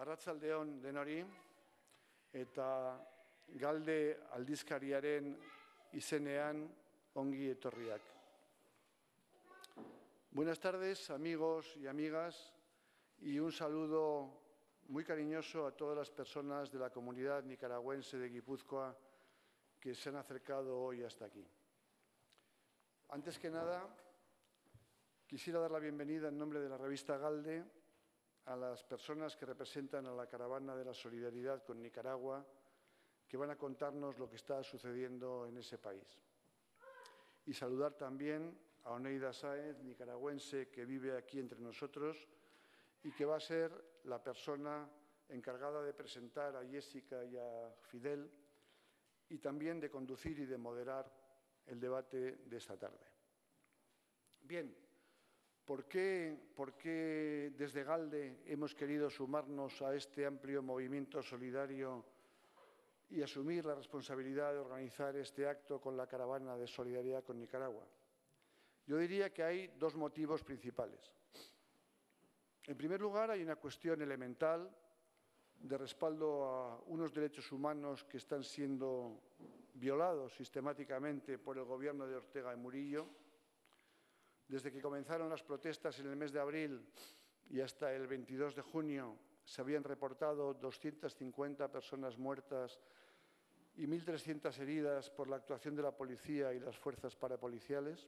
Arratsaldeon denori eta Galde aldizkariaren izenean ongi etorriak. Buenas tardes, amigos y amigas, y un saludo muy cariñoso a todas las personas de la comunidad nicaragüense de Guipúzcoa que se han acercado hoy hasta aquí. Antes que nada, quisiera dar la bienvenida en nombre de la revista Galde a las personas que representan a la Caravana de la Solidaridad con Nicaragua, que van a contarnos lo que está sucediendo en ese país. Y saludar también a Oneida Sáez, nicaragüense, que vive aquí entre nosotros y que va a ser la persona encargada de presentar a Jessica y a Fidel y también de conducir y de moderar el debate de esta tarde. Bien. ¿Por qué desde Galde hemos querido sumarnos a este amplio movimiento solidario y asumir la responsabilidad de organizar este acto con la Caravana de Solidaridad con Nicaragua? Yo diría que hay dos motivos principales. En primer lugar, hay una cuestión elemental de respaldo a unos derechos humanos que están siendo violados sistemáticamente por el gobierno de Ortega y Murillo. Desde que comenzaron las protestas en el mes de abril y hasta el 22 de junio se habían reportado 250 personas muertas y 1.300 heridas por la actuación de la policía y las fuerzas parapoliciales.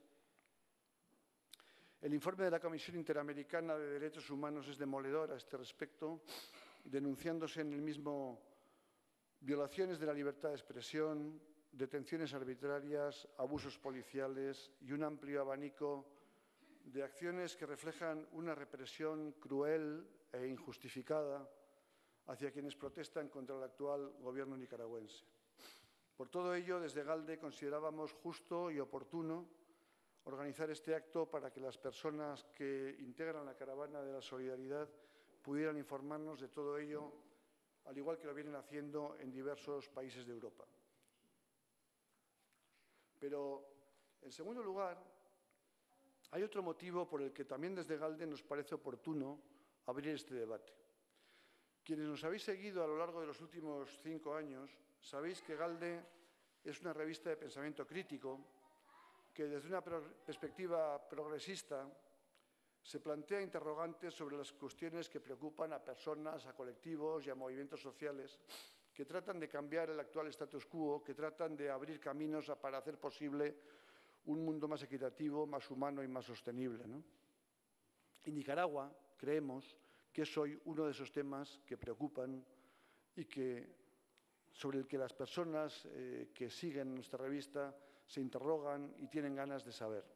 El informe de la Comisión Interamericana de Derechos Humanos es demoledor a este respecto, denunciándose en el mismo violaciones de la libertad de expresión, detenciones arbitrarias, abusos policiales y un amplio abanico de acciones que reflejan una represión cruel e injustificada hacia quienes protestan contra el actual gobierno nicaragüense. Por todo ello, desde Galde considerábamos justo y oportuno organizar este acto para que las personas que integran la Caravana de la Solidaridad pudieran informarnos de todo ello, al igual que lo vienen haciendo en diversos países de Europa. Pero, en segundo lugar, hay otro motivo por el que también desde Galde nos parece oportuno abrir este debate. Quienes nos habéis seguido a lo largo de los últimos 5 años, sabéis que Galde es una revista de pensamiento crítico que desde una perspectiva progresista se plantea interrogantes sobre las cuestiones que preocupan a personas, a colectivos y a movimientos sociales que tratan de cambiar el actual status quo, que tratan de abrir caminos para hacer posible un mundo más equitativo, más humano y más sostenible, ¿no? Y Nicaragua, creemos, que es hoy uno de esos temas que preocupan y sobre el que las personas que siguen nuestra revista se interrogan y tienen ganas de saber.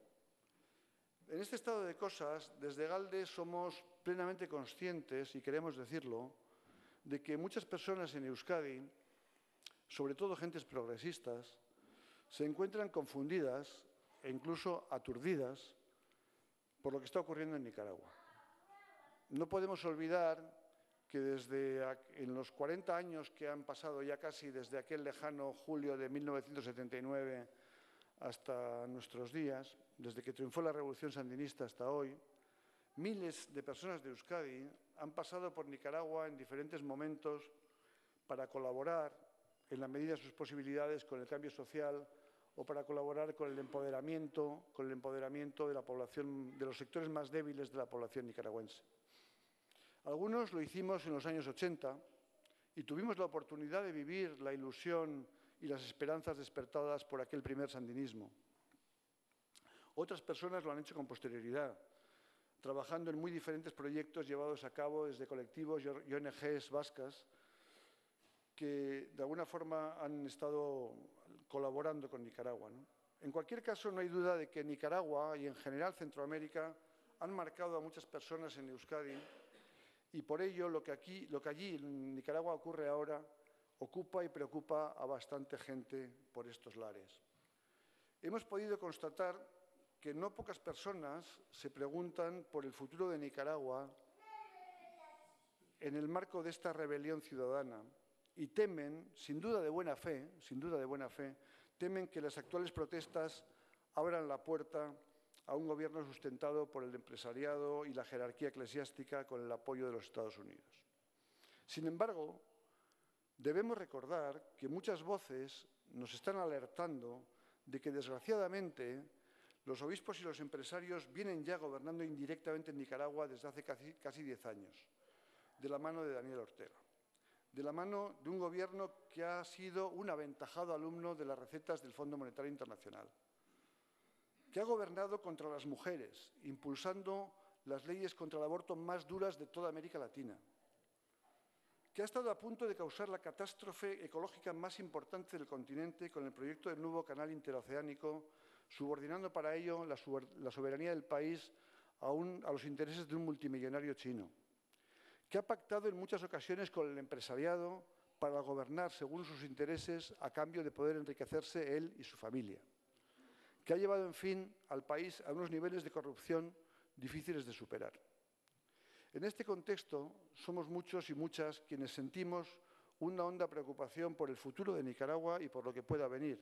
En este estado de cosas, desde Galde somos plenamente conscientes, y queremos decirlo, de que muchas personas en Euskadi, sobre todo gentes progresistas, se encuentran confundidas e incluso aturdidas por lo que está ocurriendo en Nicaragua. No podemos olvidar que en los 40 años que han pasado ya casi desde aquel lejano julio de 1979 hasta nuestros días, desde que triunfó la Revolución Sandinista hasta hoy, miles de personas de Euskadi han pasado por Nicaragua en diferentes momentos para colaborar, en la medida de sus posibilidades, con el cambio social o para colaborar con el empoderamiento de la población, de los sectores más débiles de la población nicaragüense. Algunos lo hicimos en los años 80 y tuvimos la oportunidad de vivir la ilusión y las esperanzas despertadas por aquel primer sandinismo. Otras personas lo han hecho con posterioridad, trabajando en muy diferentes proyectos llevados a cabo desde colectivos y ONGs vascas que de alguna forma han estado colaborando con Nicaragua, ¿no? En cualquier caso, no hay duda de que Nicaragua y en general Centroamérica han marcado a muchas personas en Euskadi y por ello lo que allí en Nicaragua ocurre ahora ocupa y preocupa a bastante gente por estos lares. Hemos podido constatar que no pocas personas se preguntan por el futuro de Nicaragua en el marco de esta rebelión ciudadana y temen, sin duda de buena fe, temen que las actuales protestas abran la puerta a un gobierno sustentado por el empresariado y la jerarquía eclesiástica con el apoyo de los Estados Unidos. Sin embargo, debemos recordar que muchas voces nos están alertando de que, desgraciadamente, los obispos y los empresarios vienen ya gobernando indirectamente en Nicaragua desde hace casi 10 años, de la mano de Daniel Ortega, de la mano de un gobierno que ha sido un aventajado alumno de las recetas del Fondo Monetario Internacional, que ha gobernado contra las mujeres, impulsando las leyes contra el aborto más duras de toda América Latina, que ha estado a punto de causar la catástrofe ecológica más importante del continente con el proyecto del nuevo canal interoceánico, subordinando para ello la soberanía del país a los intereses de un multimillonario chino, que ha pactado en muchas ocasiones con el empresariado para gobernar según sus intereses a cambio de poder enriquecerse él y su familia, que ha llevado, en fin, al país a unos niveles de corrupción difíciles de superar. En este contexto, somos muchos y muchas quienes sentimos una honda preocupación por el futuro de Nicaragua y por lo que pueda venir.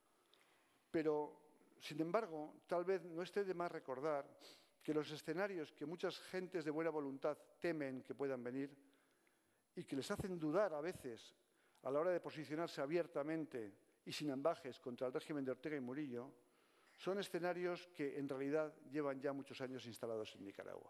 Pero, sin embargo, tal vez no esté de más recordar que los escenarios que muchas gentes de buena voluntad temen que puedan venir y que les hacen dudar a veces a la hora de posicionarse abiertamente y sin ambages contra el régimen de Ortega y Murillo, son escenarios que en realidad llevan ya muchos años instalados en Nicaragua.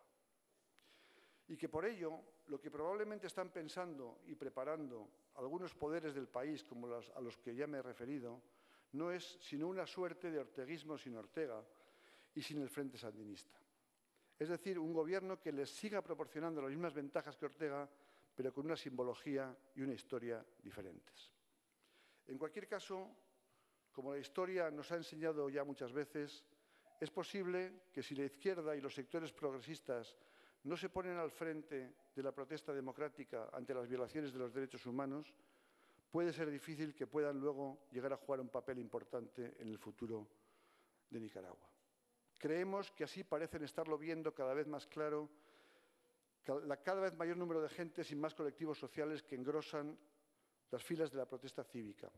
Y que por ello, lo que probablemente están pensando y preparando algunos poderes del país, como a los que ya me he referido, no es sino una suerte de orteguismo sin Ortega y sin el Frente Sandinista. Es decir, un gobierno que les siga proporcionando las mismas ventajas que Ortega, pero con una simbología y una historia diferentes. En cualquier caso, como la historia nos ha enseñado ya muchas veces, es posible que si la izquierda y los sectores progresistas no se ponen al frente de la protesta democrática ante las violaciones de los derechos humanos, puede ser difícil que puedan luego llegar a jugar un papel importante en el futuro de Nicaragua. Creemos que así parecen estarlo viendo cada vez más claro cada vez mayor número de gentes y más colectivos sociales que engrosan las filas de la protesta cívica,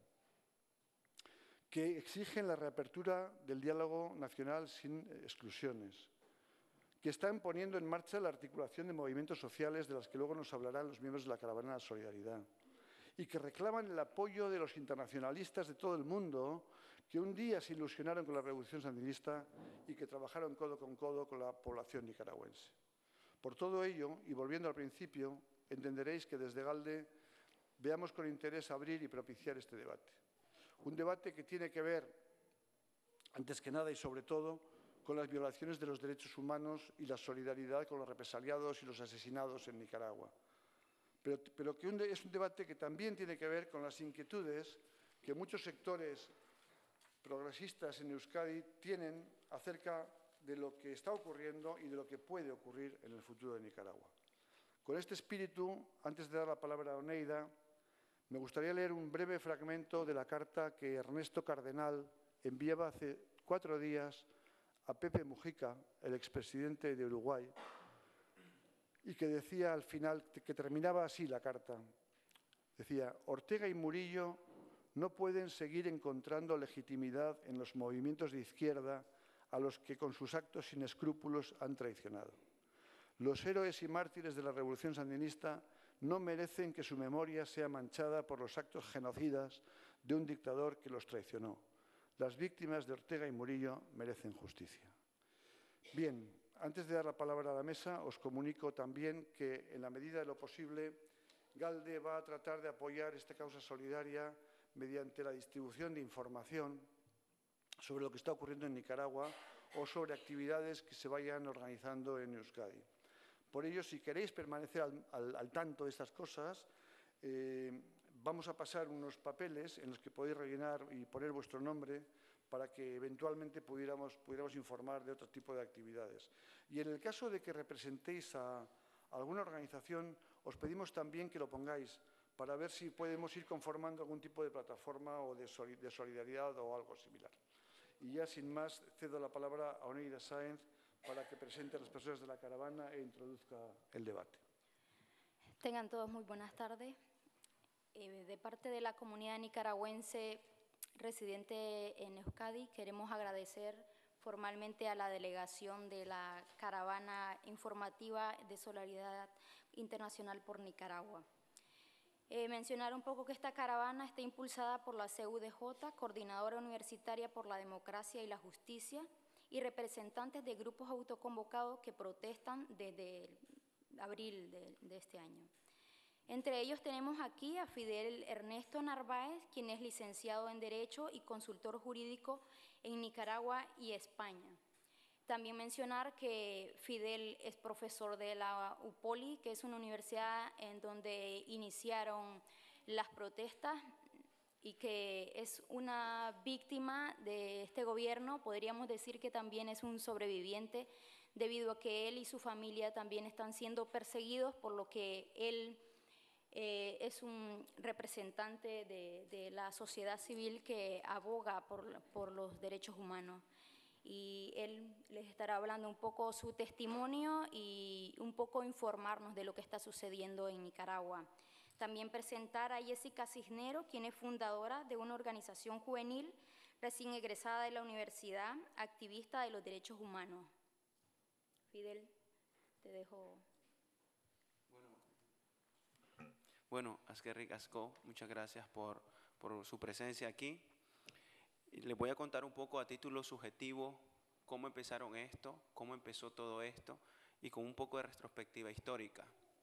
que exigen la reapertura del diálogo nacional sin exclusiones, que están poniendo en marcha la articulación de movimientos sociales de las que luego nos hablarán los miembros de la Caravana de la Solidaridad, y que reclaman el apoyo de los internacionalistas de todo el mundo que un día se ilusionaron con la revolución sandinista y que trabajaron codo con codo con la población nicaragüense. Por todo ello, y volviendo al principio, entenderéis que desde GALDE veamos con interés abrir y propiciar este debate. Un debate que tiene que ver, antes que nada y sobre todo, con las violaciones de los derechos humanos y la solidaridad con los represaliados y los asesinados en Nicaragua. Pero que es un debate que también tiene que ver con las inquietudes que muchos sectores progresistas en Euskadi tienen acerca de lo que está ocurriendo y de lo que puede ocurrir en el futuro de Nicaragua. Con este espíritu, antes de dar la palabra a Oneida, me gustaría leer un breve fragmento de la carta que Ernesto Cardenal enviaba hace 4 días a Pepe Mujica, el expresidente de Uruguay, y que decía al final, que terminaba así la carta. Decía: Ortega y Murillo no pueden seguir encontrando legitimidad en los movimientos de izquierda a los que con sus actos sin escrúpulos han traicionado. Los héroes y mártires de la revolución sandinista no merecen que su memoria sea manchada por los actos genocidas de un dictador que los traicionó. Las víctimas de Ortega y Murillo merecen justicia. Bien, antes de dar la palabra a la mesa, os comunico también que, en la medida de lo posible, GALDE va a tratar de apoyar esta causa solidaria mediante la distribución de información sobre lo que está ocurriendo en Nicaragua o sobre actividades que se vayan organizando en Euskadi. Por ello, si queréis permanecer al tanto de estas cosas, vamos a pasar unos papeles en los que podéis rellenar y poner vuestro nombre para que eventualmente pudiéramos informar de otro tipo de actividades. Y en el caso de que representéis a alguna organización, os pedimos también que lo pongáis para ver si podemos ir conformando algún tipo de plataforma o de solidaridad o algo similar. Y ya, sin más, cedo la palabra a Oneida Sáenz para que presente a las personas de la caravana e introduzca el debate. Tengan todos muy buenas tardes. De parte de la comunidad nicaragüense residente en Euskadi, queremos agradecer formalmente a la delegación de la Caravana Informativa de Solidaridad Internacional por Nicaragua. Mencionar un poco que esta caravana está impulsada por la CUDJ, Coordinadora Universitaria por la Democracia y la Justicia, y representantes de grupos autoconvocados que protestan desde abril de este año. Entre ellos tenemos aquí a Fidel Ernesto Narváez, quien es licenciado en Derecho y consultor jurídico en Nicaragua y España. También mencionar que Fidel es profesor de la UPOLI, que es una universidad en donde iniciaron las protestas y que es una víctima de este gobierno. Podríamos decir que también es un sobreviviente debido a que él y su familia también están siendo perseguidos, por lo que él es un representante de la sociedad civil que aboga por los derechos humanos. Y él les estará hablando un poco su testimonio y un poco informarnos de lo que está sucediendo en Nicaragua. También presentar a Jessica Cisnero, quien es fundadora de una organización juvenil recién egresada de la universidad, activista de los derechos humanos. Fidel, te dejo. Bueno, Askerri Casco, muchas gracias por su presencia aquí. Les voy a contar un poco a título subjetivo cómo empezaron esto, cómo empezó todo esto y con un poco de retrospectiva histórica.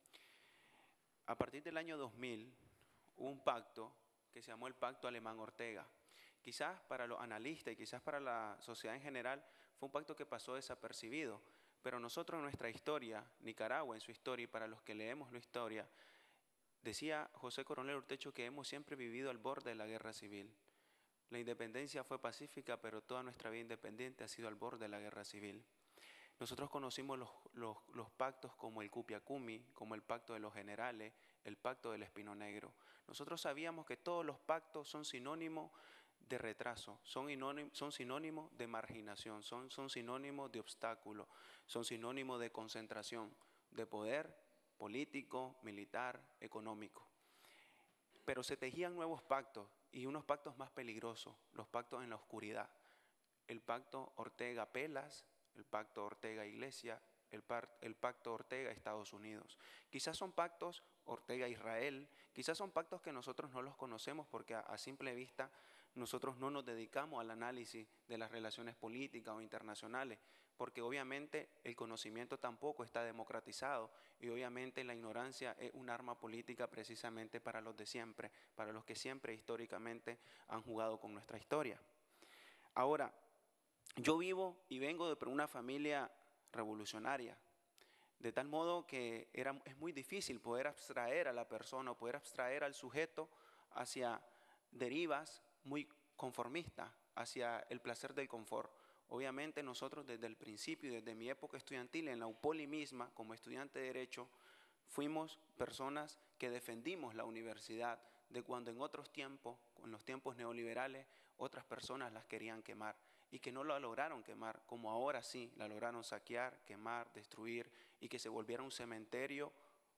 A partir del año 2000 hubo un pacto que se llamó el Pacto Alemán-Ortega. Quizás para los analistas y quizás para la sociedad en general fue un pacto que pasó desapercibido, pero nosotros en nuestra historia, Nicaragua en su historia y para los que leemos la historia, decía José Coronel Urtecho que hemos siempre vivido al borde de la guerra civil. La independencia fue pacífica, pero toda nuestra vida independiente ha sido al borde de la guerra civil. Nosotros conocimos los pactos como el Cupiacumi, como el Pacto de los Generales, el Pacto del Espino Negro. Nosotros sabíamos que todos los pactos son sinónimos de retraso, son sinónimos de marginación, son sinónimos de obstáculo, son sinónimos de concentración, de poder político, militar, económico. Pero se tejían nuevos pactos y unos pactos más peligrosos, los pactos en la oscuridad. El pacto Ortega-Pelas, el pacto Ortega-Iglesia, el pacto Ortega-Estados Unidos. Quizás son pactos Ortega-Israel, quizás son pactos que nosotros no los conocemos porque a simple vista nosotros no nos dedicamos al análisis de las relaciones políticas o internacionales, porque obviamente el conocimiento tampoco está democratizado y obviamente la ignorancia es un arma política precisamente para los de siempre, para los que siempre históricamente han jugado con nuestra historia. Ahora, yo vivo y vengo de una familia revolucionaria, de tal modo que es muy difícil poder abstraer a la persona o poder abstraer al sujeto hacia derivas muy conformistas, hacia el placer del confort. Obviamente nosotros desde el principio, desde mi época estudiantil, en la UPOLI misma, como estudiante de Derecho, fuimos personas que defendimos la universidad de cuando en otros tiempos, en los tiempos neoliberales, otras personas las querían quemar y que no la lograron quemar, como ahora sí, la lograron saquear, quemar, destruir y que se volviera un cementerio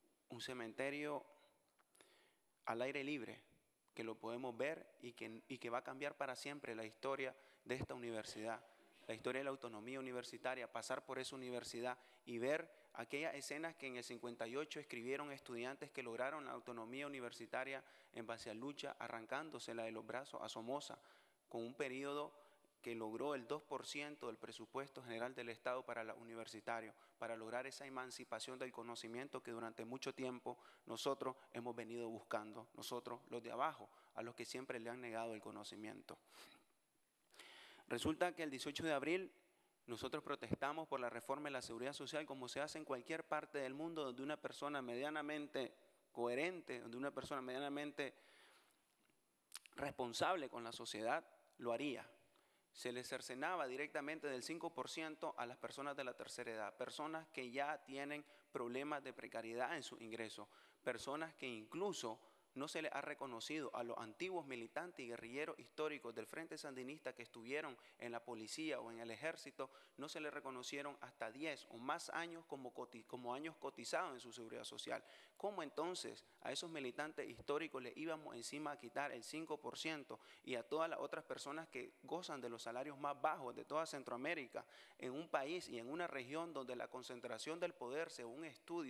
al aire libre, que lo podemos ver y que va a cambiar para siempre la historia de esta universidad. La historia de la autonomía universitaria, pasar por esa universidad y ver aquellas escenas que en el 58 escribieron estudiantes que lograron la autonomía universitaria en base a lucha, arrancándosela de los brazos a Somoza, con un periodo que logró el 2% del presupuesto general del Estado para los universitarios, para lograr esa emancipación del conocimiento que durante mucho tiempo nosotros hemos venido buscando, nosotros los de abajo, a los que siempre le han negado el conocimiento. Resulta que el 18 de abril nosotros protestamos por la reforma de la seguridad social como se hace en cualquier parte del mundo donde una persona medianamente coherente, donde una persona medianamente responsable con la sociedad lo haría. Se les cercenaba directamente del 5% a las personas de la tercera edad, personas que ya tienen problemas de precariedad en sus ingresos, personas que incluso no se les ha reconocido a los antiguos militantes y guerrilleros históricos del Frente Sandinista que estuvieron en la policía o en el ejército, no se les reconocieron hasta 10 o más años como años cotizados en su seguridad social. ¿Cómo entonces a esos militantes históricos les íbamos encima a quitar el 5% y a todas las otras personas que gozan de los salarios más bajos de toda Centroamérica, en un país y en una región donde la concentración del poder, según estudios,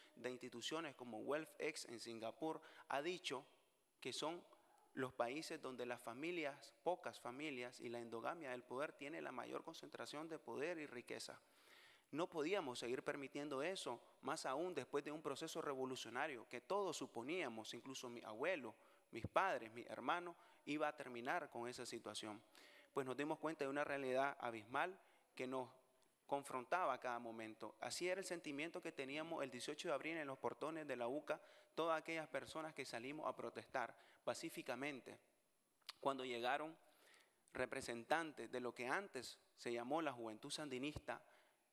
de instituciones como WealthX en Singapur ha dicho que son los países donde las familias, pocas familias, y la endogamia del poder tiene la mayor concentración de poder y riqueza. No podíamos seguir permitiendo eso, más aún después de un proceso revolucionario que todos suponíamos, incluso mi abuelo, mis padres, mis hermanos, iba a terminar con esa situación. Pues nos dimos cuenta de una realidad abismal que nos confrontaba a cada momento. Así era el sentimiento que teníamos el 18 de abril en los portones de la UCA, todas aquellas personas que salimos a protestar pacíficamente, cuando llegaron representantes de lo que antes se llamó la Juventud Sandinista,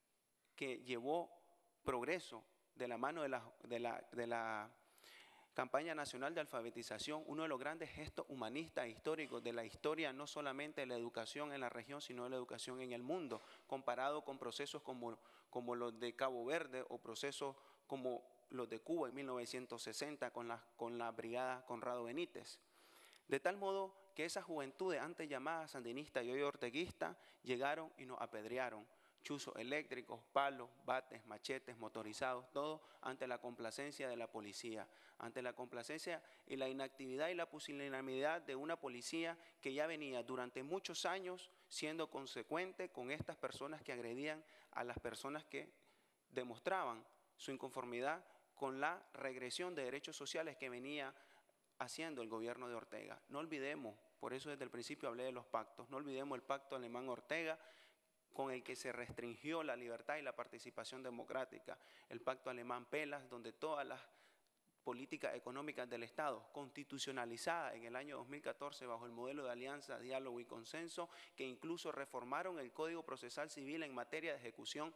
que llevó progreso de la mano de la campaña nacional de alfabetización, uno de los grandes gestos humanistas históricos de la historia, no solamente de la educación en la región, sino de la educación en el mundo, comparado con procesos como los de Cabo Verde o procesos como los de Cuba en 1960 con la brigada Conrado Benítez. De tal modo que esas juventudes antes llamadas sandinistas y hoy orteguistas llegaron y nos apedrearon. Chuzos eléctricos, palos, bates, machetes, motorizados, todo ante la complacencia de la policía, ante la complacencia y la inactividad y la pusilanimidad de una policía que ya venía durante muchos años siendo consecuente con estas personas que agredían a las personas que demostraban su inconformidad con la regresión de derechos sociales que venía haciendo el gobierno de Ortega. No olvidemos, por eso desde el principio hablé de los pactos, no olvidemos el pacto alemán-Ortega, con el que se restringió la libertad y la participación democrática, el pacto alemán-Pelas, donde todas las políticas económicas del Estado, constitucionalizadas en el año 2014 bajo el modelo de alianza, diálogo y consenso, que incluso reformaron el Código Procesal Civil en materia de ejecución,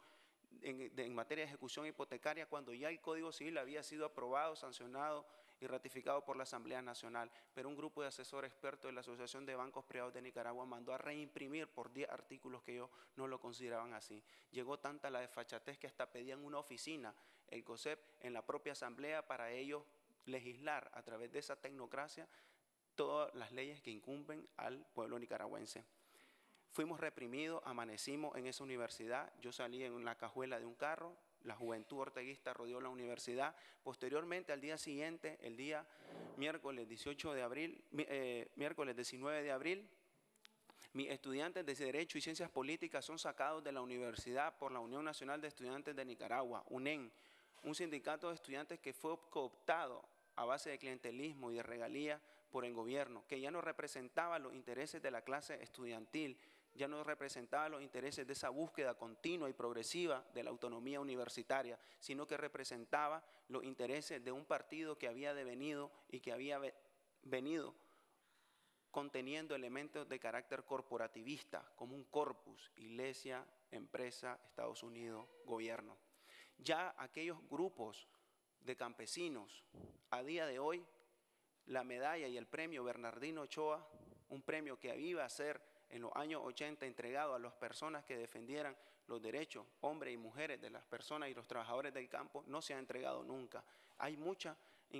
en materia de ejecución hipotecaria, cuando ya el Código Civil había sido aprobado, sancionado y ratificado por la Asamblea Nacional, pero un grupo de asesores expertos de la Asociación de Bancos Privados de Nicaragua mandó a reimprimir por 10 artículos que ellos no lo consideraban así. Llegó tanta la desfachatez que hasta pedían una oficina, el COSEP, en la propia Asamblea para ellos legislar a través de esa tecnocracia todas las leyes que incumben al pueblo nicaragüense. Fuimos reprimidos, amanecimos en esa universidad, yo salí en la cajuela de un carro, la juventud orteguista rodeó la universidad. Posteriormente, al día siguiente, el día miércoles 19 de abril, mis estudiantes de Derecho y Ciencias Políticas son sacados de la universidad por la Unión Nacional de Estudiantes de Nicaragua, UNEN, un sindicato de estudiantes que fue cooptado a base de clientelismo y de regalías por el gobierno, que ya no representaba los intereses de la clase estudiantil, ya no representaba los intereses de esa búsqueda continua y progresiva de la autonomía universitaria, sino que representaba los intereses de un partido que había devenido y que había venido conteniendo elementos de carácter corporativista, como un corpus, iglesia, empresa, Estados Unidos, gobierno. Ya aquellos grupos de campesinos, a día de hoy, la medalla y el premio Bernardino Ochoa, un premio que iba a ser en los años 80 entregado a las personas que defendieran los derechos, hombres y mujeres de las personas y los trabajadores del campo, no se ha entregado nunca. Hay muchos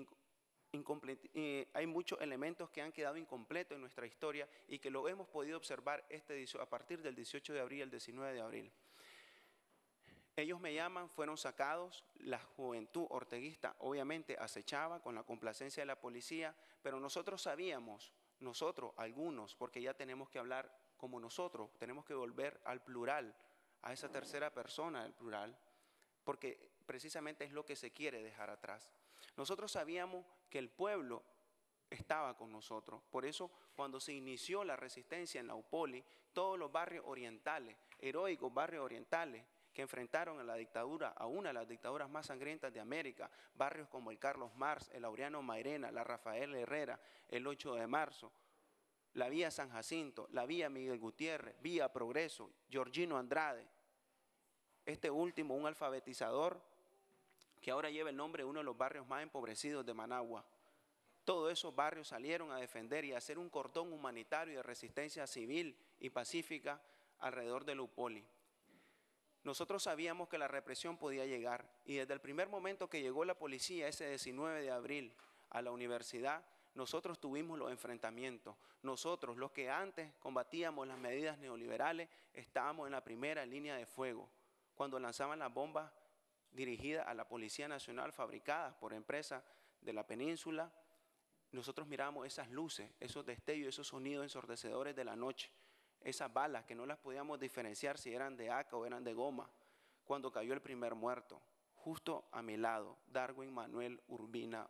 elementos que han quedado incompletos en nuestra historia y que lo hemos podido observar a partir del 18 de abril al 19 de abril. Ellos me llaman, fueron sacados, la juventud orteguista obviamente acechaba con la complacencia de la policía, pero nosotros sabíamos, nosotros, algunos, porque ya tenemos que hablar como nosotros, tenemos que volver al plural, a esa tercera persona del plural, porque precisamente es lo que se quiere dejar atrás. Nosotros sabíamos que el pueblo estaba con nosotros, por eso cuando se inició la resistencia en la UPOLI, todos los barrios orientales, heroicos barrios orientales, que enfrentaron a la dictadura, a una de las dictaduras más sangrientas de América, barrios como el Carlos Marx, el Laureano Mairena, la Rafael Herrera, el 8 de marzo, la Vía San Jacinto, la Vía Miguel Gutiérrez, Vía Progreso, Georgino Andrade, este último un alfabetizador que ahora lleva el nombre de uno de los barrios más empobrecidos de Managua. Todos esos barrios salieron a defender y a hacer un cordón humanitario de resistencia civil y pacífica alrededor del UPOLI. Nosotros sabíamos que la represión podía llegar y desde el primer momento que llegó la policía ese 19 de abril a la universidad, nosotros tuvimos los enfrentamientos. Nosotros, los que antes combatíamos las medidas neoliberales, estábamos en la primera línea de fuego. Cuando lanzaban las bombas dirigidas a la Policía Nacional, fabricadas por empresas de la península. Nosotros miramos esas luces, esos destellos, esos sonidos ensordecedores de la noche, esas balas que no las podíamos diferenciar si eran de AK o eran de goma. Cuando cayó el primer muerto, justo a mi lado, Darwin Manuel Urbina,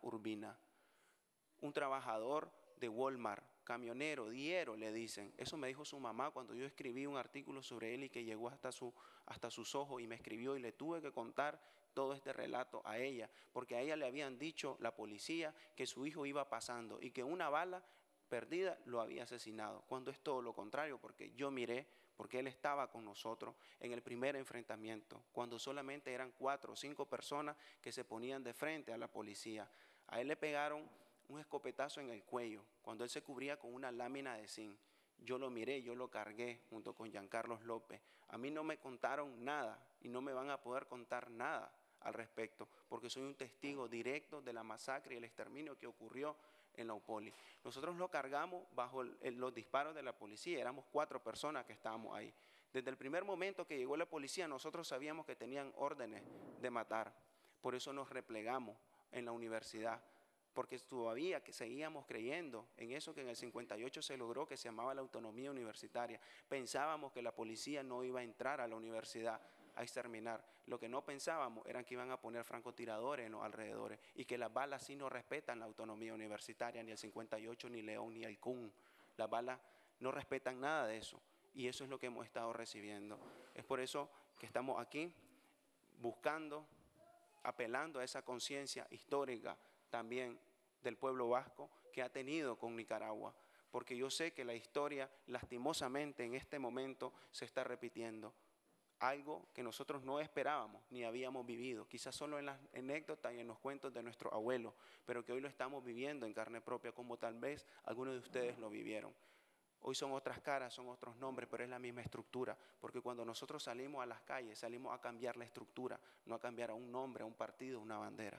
un trabajador de Walmart, camionero, diero, le dicen. Eso me dijo su mamá cuando yo escribí un artículo sobre él y que llegó hasta sus ojos y me escribió, y le tuve que contar todo este relato a ella, porque a ella le habían dicho la policía que su hijo iba pasando y que una bala perdida lo había asesinado, cuando es todo lo contrario, porque yo miré, porque él estaba con nosotros en el primer enfrentamiento, cuando solamente eran 4 o 5 personas que se ponían de frente a la policía. A él le pegaron un escopetazo en el cuello, cuando él se cubría con una lámina de zinc. Yo lo miré, yo lo cargué junto con Giancarlos López. A mí no me contaron nada y no me van a poder contar nada al respecto, porque soy un testigo directo de la masacre y el exterminio que ocurrió en la UPOLI. Nosotros lo cargamos bajo los disparos de la policía, éramos 4 personas que estábamos ahí. Desde el primer momento que llegó la policía, nosotros sabíamos que tenían órdenes de matar. Por eso nos replegamos en la universidad, porque todavía que seguíamos creyendo en eso que en el 58 se logró, que se llamaba la autonomía universitaria. Pensábamos que la policía no iba a entrar a la universidad a exterminar. Lo que no pensábamos era que iban a poner francotiradores en los alrededores y que las balas sí no respetan la autonomía universitaria, ni el 58, ni León, ni el CUN. Las balas no respetan nada de eso, y eso es lo que hemos estado recibiendo. Es por eso que estamos aquí buscando, apelando a esa conciencia histórica también del pueblo vasco que ha tenido con Nicaragua, porque yo sé que la historia lastimosamente en este momento se está repitiendo. Algo que nosotros no esperábamos ni habíamos vivido, quizás solo en las anécdotas y en los cuentos de nuestros abuelos, pero que hoy lo estamos viviendo en carne propia, como tal vez algunos de ustedes lo vivieron. Hoy son otras caras, son otros nombres, pero es la misma estructura, porque cuando nosotros salimos a las calles, salimos a cambiar la estructura, no a cambiar a un nombre, a un partido, una bandera.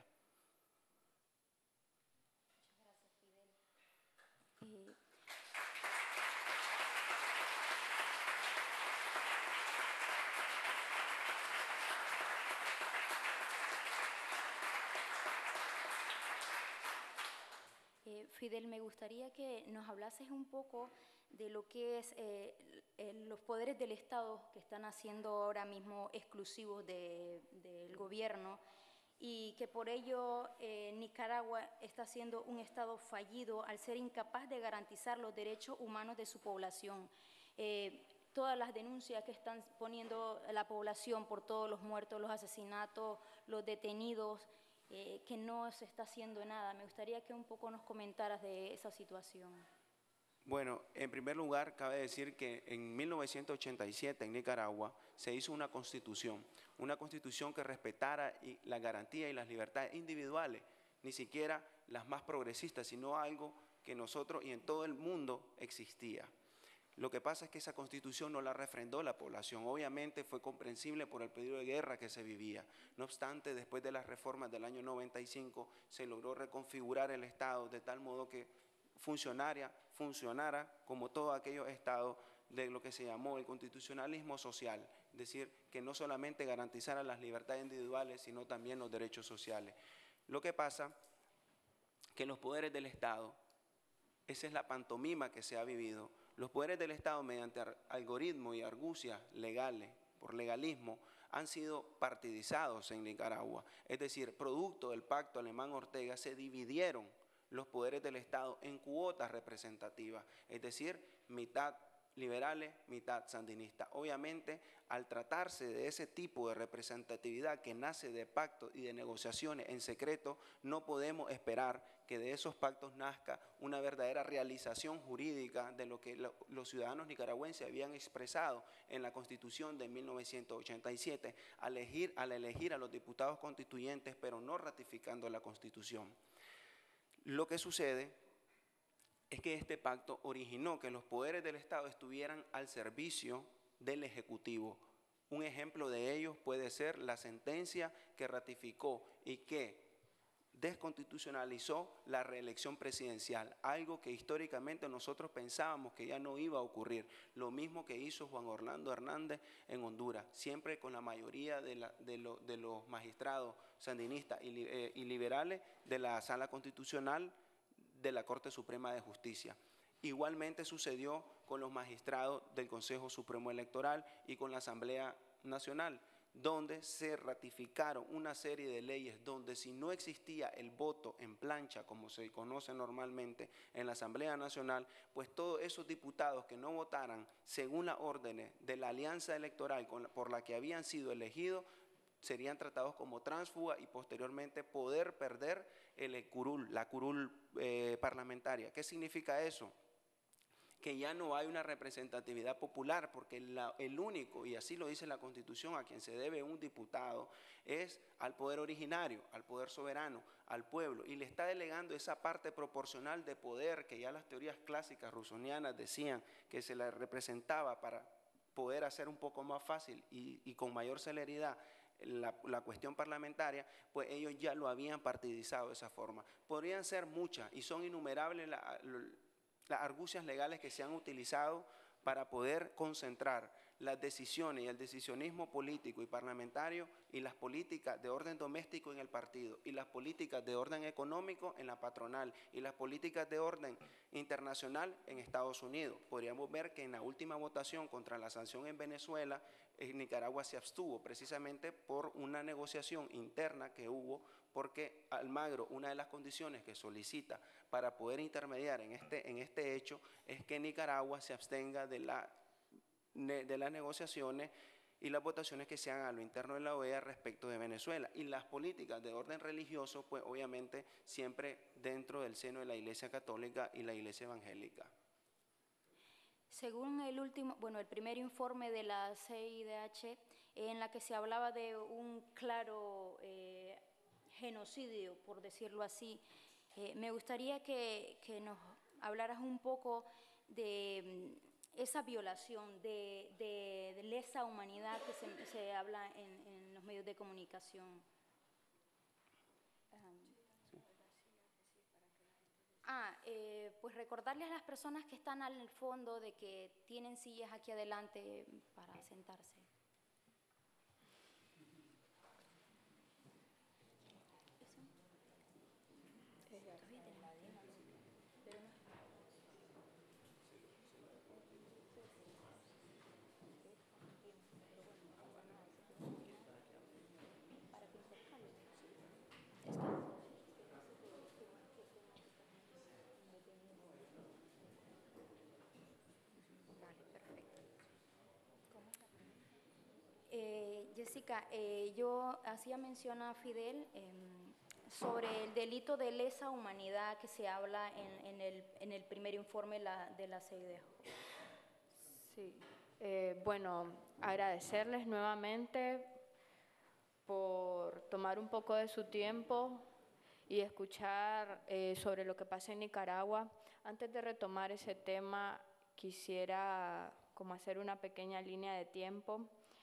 Fidel, me gustaría que nos hablases un poco de lo que es los poderes del Estado que están haciendo ahora mismo exclusivos del gobierno, y que por ello Nicaragua está siendo un Estado fallido al ser incapaz de garantizar los derechos humanos de su población. Todas las denuncias que están poniendo la población por todos los muertos, los asesinatos, los detenidos, que no se está haciendo nada. Me gustaría que un poco nos comentaras de esa situación. Bueno, en primer lugar, cabe decir que en 1987 en Nicaragua se hizo una constitución que respetara la garantía y las libertades individuales, ni siquiera las más progresistas, sino algo que nosotros y en todo el mundo existía. Lo que pasa es que esa constitución no la refrendó la población. Obviamente fue comprensible por el periodo de guerra que se vivía. No obstante, después de las reformas del año 95, se logró reconfigurar el Estado de tal modo que funcionara como todos aquellos estados de lo que se llamó el constitucionalismo social, es decir, que no solamente garantizara las libertades individuales, sino también los derechos sociales. Lo que pasa que los poderes del Estado, esa es la pantomima que se ha vivido, los poderes del Estado mediante algoritmos y argucias legales, por legalismo, han sido partidizados en Nicaragua. Es decir, producto del pacto Alemán-Ortega se dividieron los poderes del Estado en cuotas representativas, es decir, mitad liberales, mitad sandinistas. Obviamente, al tratarse de ese tipo de representatividad que nace de pactos y de negociaciones en secreto, no podemos esperar que de esos pactos nazca una verdadera realización jurídica de lo que los ciudadanos nicaragüenses habían expresado en la Constitución de 1987 al elegir a los diputados constituyentes, pero no ratificando la Constitución. Lo que sucede es que este pacto originó que los poderes del Estado estuvieran al servicio del Ejecutivo. Un ejemplo de ello puede ser la sentencia que ratificó y que desconstitucionalizó la reelección presidencial, algo que históricamente nosotros pensábamos que ya no iba a ocurrir. Lo mismo que hizo Juan Orlando Hernández en Honduras, siempre con la mayoría de los magistrados sandinistas y liberales de la Sala Constitucional de la Corte Suprema de Justicia. Igualmente sucedió con los magistrados del Consejo Supremo Electoral y con la Asamblea Nacional, donde se ratificaron una serie de leyes donde si no existía el voto en plancha, como se conoce normalmente en la Asamblea Nacional, pues todos esos diputados que no votaran según las órdenes de la alianza electoral por la que habían sido elegidos, serían tratados como tránsfugas y posteriormente poder perder la curul parlamentaria. ¿Qué significa eso? Que ya no hay una representatividad popular, porque el único, y así lo dice la Constitución, a quien se debe un diputado es al poder originario, al poder soberano, al pueblo, y le está delegando esa parte proporcional de poder que ya las teorías clásicas rusonianas decían que se le representaba para poder hacer un poco más fácil y con mayor celeridad la cuestión parlamentaria, pues ellos ya lo habían partidizado de esa forma. Podrían ser muchas y son innumerables las argucias legales que se han utilizado para poder concentrar las decisiones y el decisionismo político y parlamentario y las políticas de orden doméstico en el partido y las políticas de orden económico en la patronal y las políticas de orden internacional en Estados Unidos. Podríamos ver que en la última votación contra la sanción en Venezuela, Nicaragua se abstuvo precisamente por una negociación interna que hubo, porque Almagro, una de las condiciones que solicita para poder intermediar en este hecho es que Nicaragua se abstenga de las negociaciones y las votaciones que se hagan a lo interno de la OEA respecto de Venezuela. Y las políticas de orden religioso, pues obviamente siempre dentro del seno de la Iglesia Católica y la Iglesia Evangélica. Según el primer informe de la CIDH, en la que se hablaba de un claro genocidio, por decirlo así, me gustaría que nos hablaras un poco de esa violación de lesa humanidad que se habla en los medios de comunicación. Pues recordarles a las personas que están al fondo de que tienen sillas aquí adelante para sentarse. Jessica, yo hacía mención a Fidel sobre el delito de lesa humanidad que se habla en el primer informe de la CIDH. Sí, bueno, agradecerles nuevamente por tomar un poco de su tiempo y escuchar sobre lo que pasa en Nicaragua. Antes de retomar ese tema, quisiera como hacer una pequeña línea de tiempo,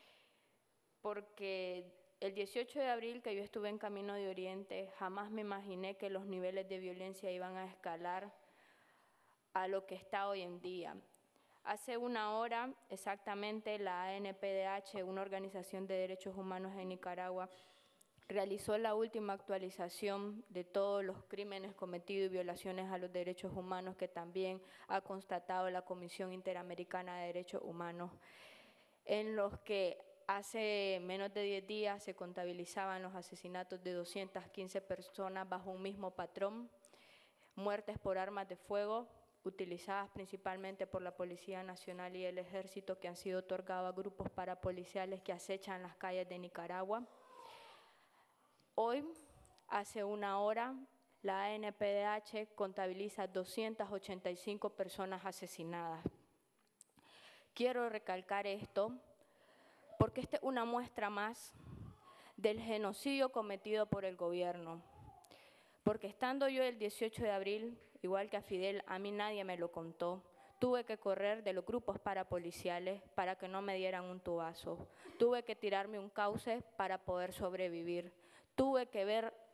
porque el 18 de abril que yo estuve en Camino de Oriente, jamás me imaginé que los niveles de violencia iban a escalar a lo que está hoy en día. Hace una hora, exactamente, la ANPDH, una organización de derechos humanos en Nicaragua, realizó la última actualización de todos los crímenes cometidos y violaciones a los derechos humanos que también ha constatado la Comisión Interamericana de Derechos Humanos, en los que hace menos de 10 días se contabilizaban los asesinatos de 215 personas bajo un mismo patrón, muertes por armas de fuego, utilizadas principalmente por la Policía Nacional y el Ejército, que han sido otorgados a grupos parapoliciales que acechan las calles de Nicaragua. Hoy, hace una hora, la ANPDH contabiliza 285 personas asesinadas. Quiero recalcar esto porque esta es una muestra más del genocidio cometido por el gobierno. Porque estando yo el 18 de abril, igual que a Fidel, a mí nadie me lo contó. Tuve que correr de los grupos parapoliciales para que no me dieran un tubazo. Tuve que tirarme un cauce para poder sobrevivir. Tuve que ver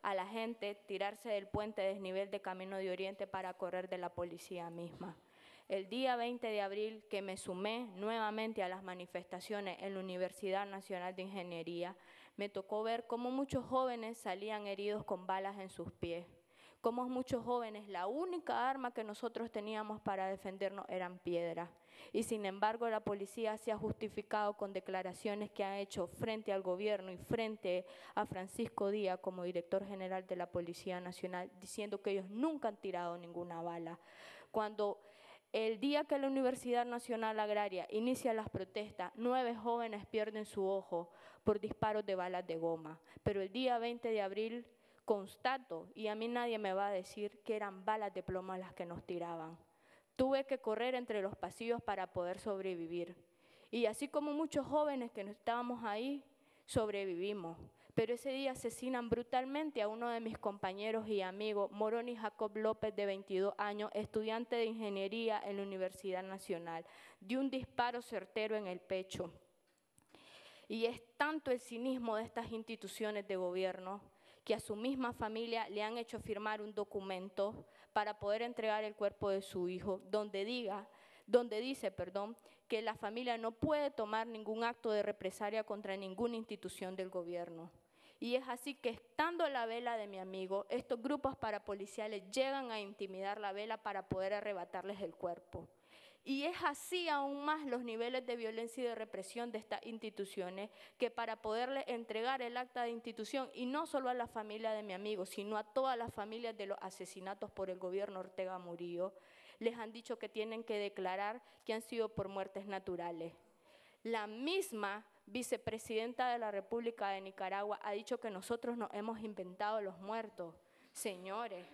a la gente tirarse del puente desnivel de Camino de Oriente para correr de la policía misma. El día 20 de abril, que me sumé nuevamente a las manifestaciones en la Universidad Nacional de Ingeniería, me tocó ver cómo muchos jóvenes salían heridos con balas en sus pies. Cómo muchos jóvenes, la única arma que nosotros teníamos para defendernos eran piedras. Y sin embargo, la policía se ha justificado con declaraciones que ha hecho frente al gobierno y frente a Francisco Díaz como director general de la Policía Nacional, diciendo que ellos nunca han tirado ninguna bala. Cuando el día que la Universidad Nacional Agraria inicia las protestas, 9 jóvenes pierden su ojo por disparos de balas de goma. Pero el día 20 de abril constato, y a mí nadie me va a decir que eran balas de plomo las que nos tiraban. Tuve que correr entre los pasillos para poder sobrevivir. Y así como muchos jóvenes que estábamos ahí, sobrevivimos. Pero ese día asesinan brutalmente a uno de mis compañeros y amigos, Moroni Jacob López, de 22 años, estudiante de ingeniería en la Universidad Nacional, de un disparo certero en el pecho. Y es tanto el cinismo de estas instituciones de gobierno que a su misma familia le han hecho firmar un documento para poder entregar el cuerpo de su hijo, donde dice que la familia no puede tomar ningún acto de represalia contra ninguna institución del gobierno. Y es así que, estando la vela de mi amigo, estos grupos parapoliciales llegan a intimidar la vela para poder arrebatarles el cuerpo. Y es así aún más los niveles de violencia y de represión de estas instituciones, que para poderle entregar el acta de institución, y no solo a la familia de mi amigo, sino a todas las familias de los asesinatos por el gobierno Ortega Murillo, les han dicho que tienen que declarar que han sido por muertes naturales. La misma vicepresidenta de la República de Nicaragua ha dicho que nosotros nos hemos inventado los muertos. Señores,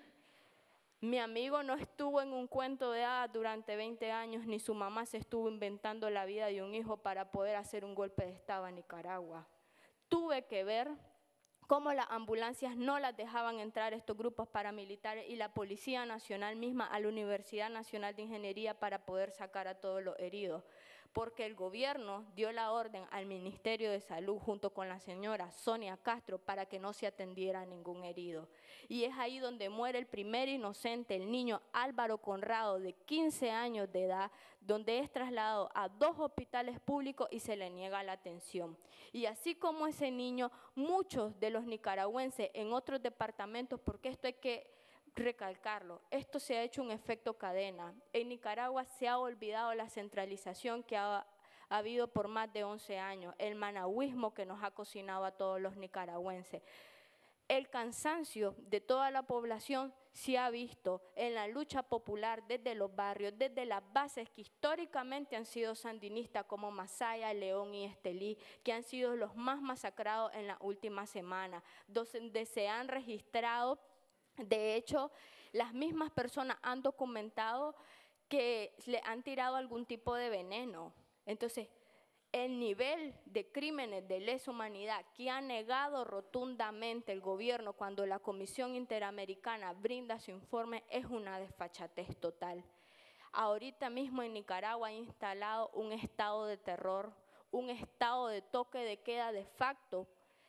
mi amigo no estuvo en un cuento de hadas durante 20 años, ni su mamá se estuvo inventando la vida de un hijo para poder hacer un golpe de Estado en Nicaragua. Tuve que ver cómo las ambulancias no las dejaban entrar estos grupos paramilitares y la Policía Nacional misma a la Universidad Nacional de Ingeniería para poder sacar a todos los heridos. Porque el gobierno dio la orden al Ministerio de Salud junto con la señora Sonia Castro para que no se atendiera a ningún herido. Y es ahí donde muere el primer inocente, el niño Álvaro Conrado, de 15 años de edad, donde es trasladado a 2 hospitales públicos y se le niega la atención. Y así como ese niño, muchos de los nicaragüenses en otros departamentos, porque esto hay que recalcarlo, esto se ha hecho un efecto cadena. En Nicaragua se ha olvidado la centralización que ha habido por más de 11 años, el managüismo que nos ha cocinado a todos los nicaragüenses. El cansancio de toda la población se ha visto en la lucha popular desde los barrios, desde las bases que históricamente han sido sandinistas como Masaya, León y Estelí, que han sido los más masacrados en la última semana, donde se han registrado. De hecho, las mismas personas han documentado que le han tirado algún tipo de veneno. Entonces, el nivel de crímenes de lesa humanidad que ha negado rotundamente el gobierno cuando la Comisión Interamericana brinda su informe es una desfachatez total. Ahorita mismo en Nicaragua ha instalado un estado de terror, un estado de toque de queda de facto,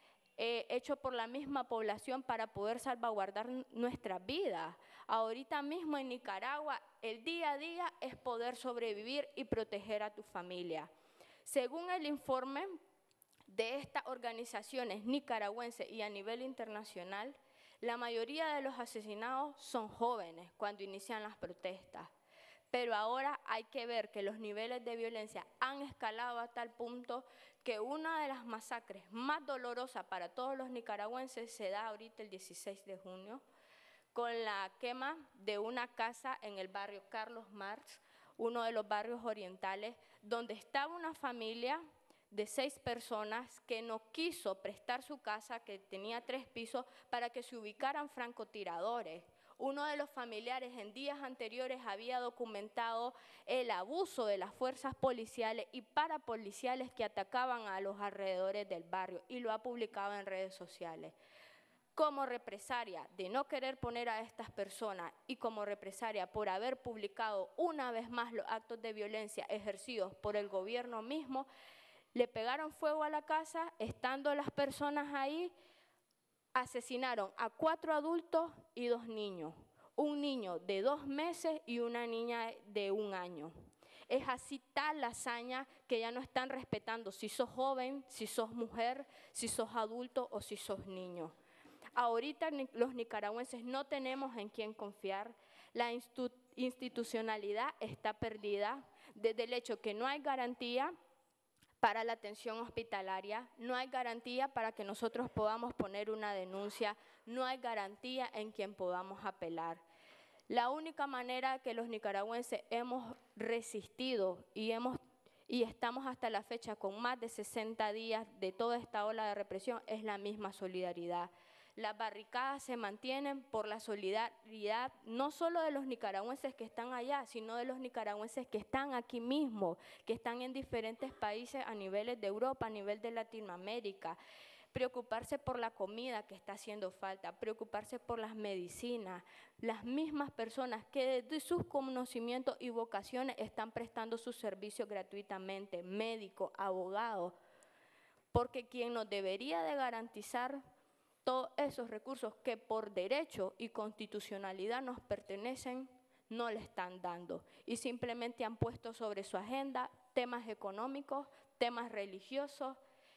hecho por la misma población para poder salvaguardar nuestras vidas. Ahorita mismo en Nicaragua el día a día es poder sobrevivir y proteger a tu familia. Según el informe de estas organizaciones nicaragüenses y a nivel internacional, la mayoría de los asesinados son jóvenes cuando inician las protestas. Pero ahora hay que ver que los niveles de violencia han escalado a tal punto que una de las masacres más dolorosas para todos los nicaragüenses se da ahorita el 16 de junio, con la quema de una casa en el barrio Carlos Marx, uno de los barrios orientales, donde estaba una familia de 6 personas que no quiso prestar su casa, que tenía 3 pisos, para que se ubicaran francotiradores. Uno de los familiares en días anteriores había documentado el abuso de las fuerzas policiales y parapoliciales que atacaban a los alrededores del barrio y lo ha publicado en redes sociales. Como represalia de no querer poner a estas personas y como represalia por haber publicado una vez más los actos de violencia ejercidos por el gobierno mismo, le pegaron fuego a la casa, estando las personas ahí, asesinaron a 4 adultos y 2 niños, un niño de 2 meses y una niña de 1 año. Es así tal la hazaña que ya no están respetando si sos joven, si sos mujer, si sos adulto o si sos niño. Ahorita los nicaragüenses no tenemos en quién confiar, la institucionalidad está perdida, desde el hecho que no hay garantía para la atención hospitalaria, no hay garantía para que nosotros podamos poner una denuncia, no hay garantía en quien podamos apelar. La única manera que los nicaragüenses hemos resistido y estamos hasta la fecha con más de 60 días de toda esta ola de represión es la misma solidaridad. Las barricadas se mantienen por la solidaridad no solo de los nicaragüenses que están allá, sino de los nicaragüenses que están aquí mismo, que están en diferentes países a niveles de Europa, a nivel de Latinoamérica. Preocuparse por la comida que está haciendo falta, preocuparse por las medicinas, las mismas personas que desde sus conocimientos y vocaciones están prestando sus servicios gratuitamente, médicos, abogados, porque quien nos debería de garantizar todos esos recursos que por derecho y constitucionalidad nos pertenecen, no le están dando. Y simplemente han puesto sobre su agenda temas económicos, temas religiosos.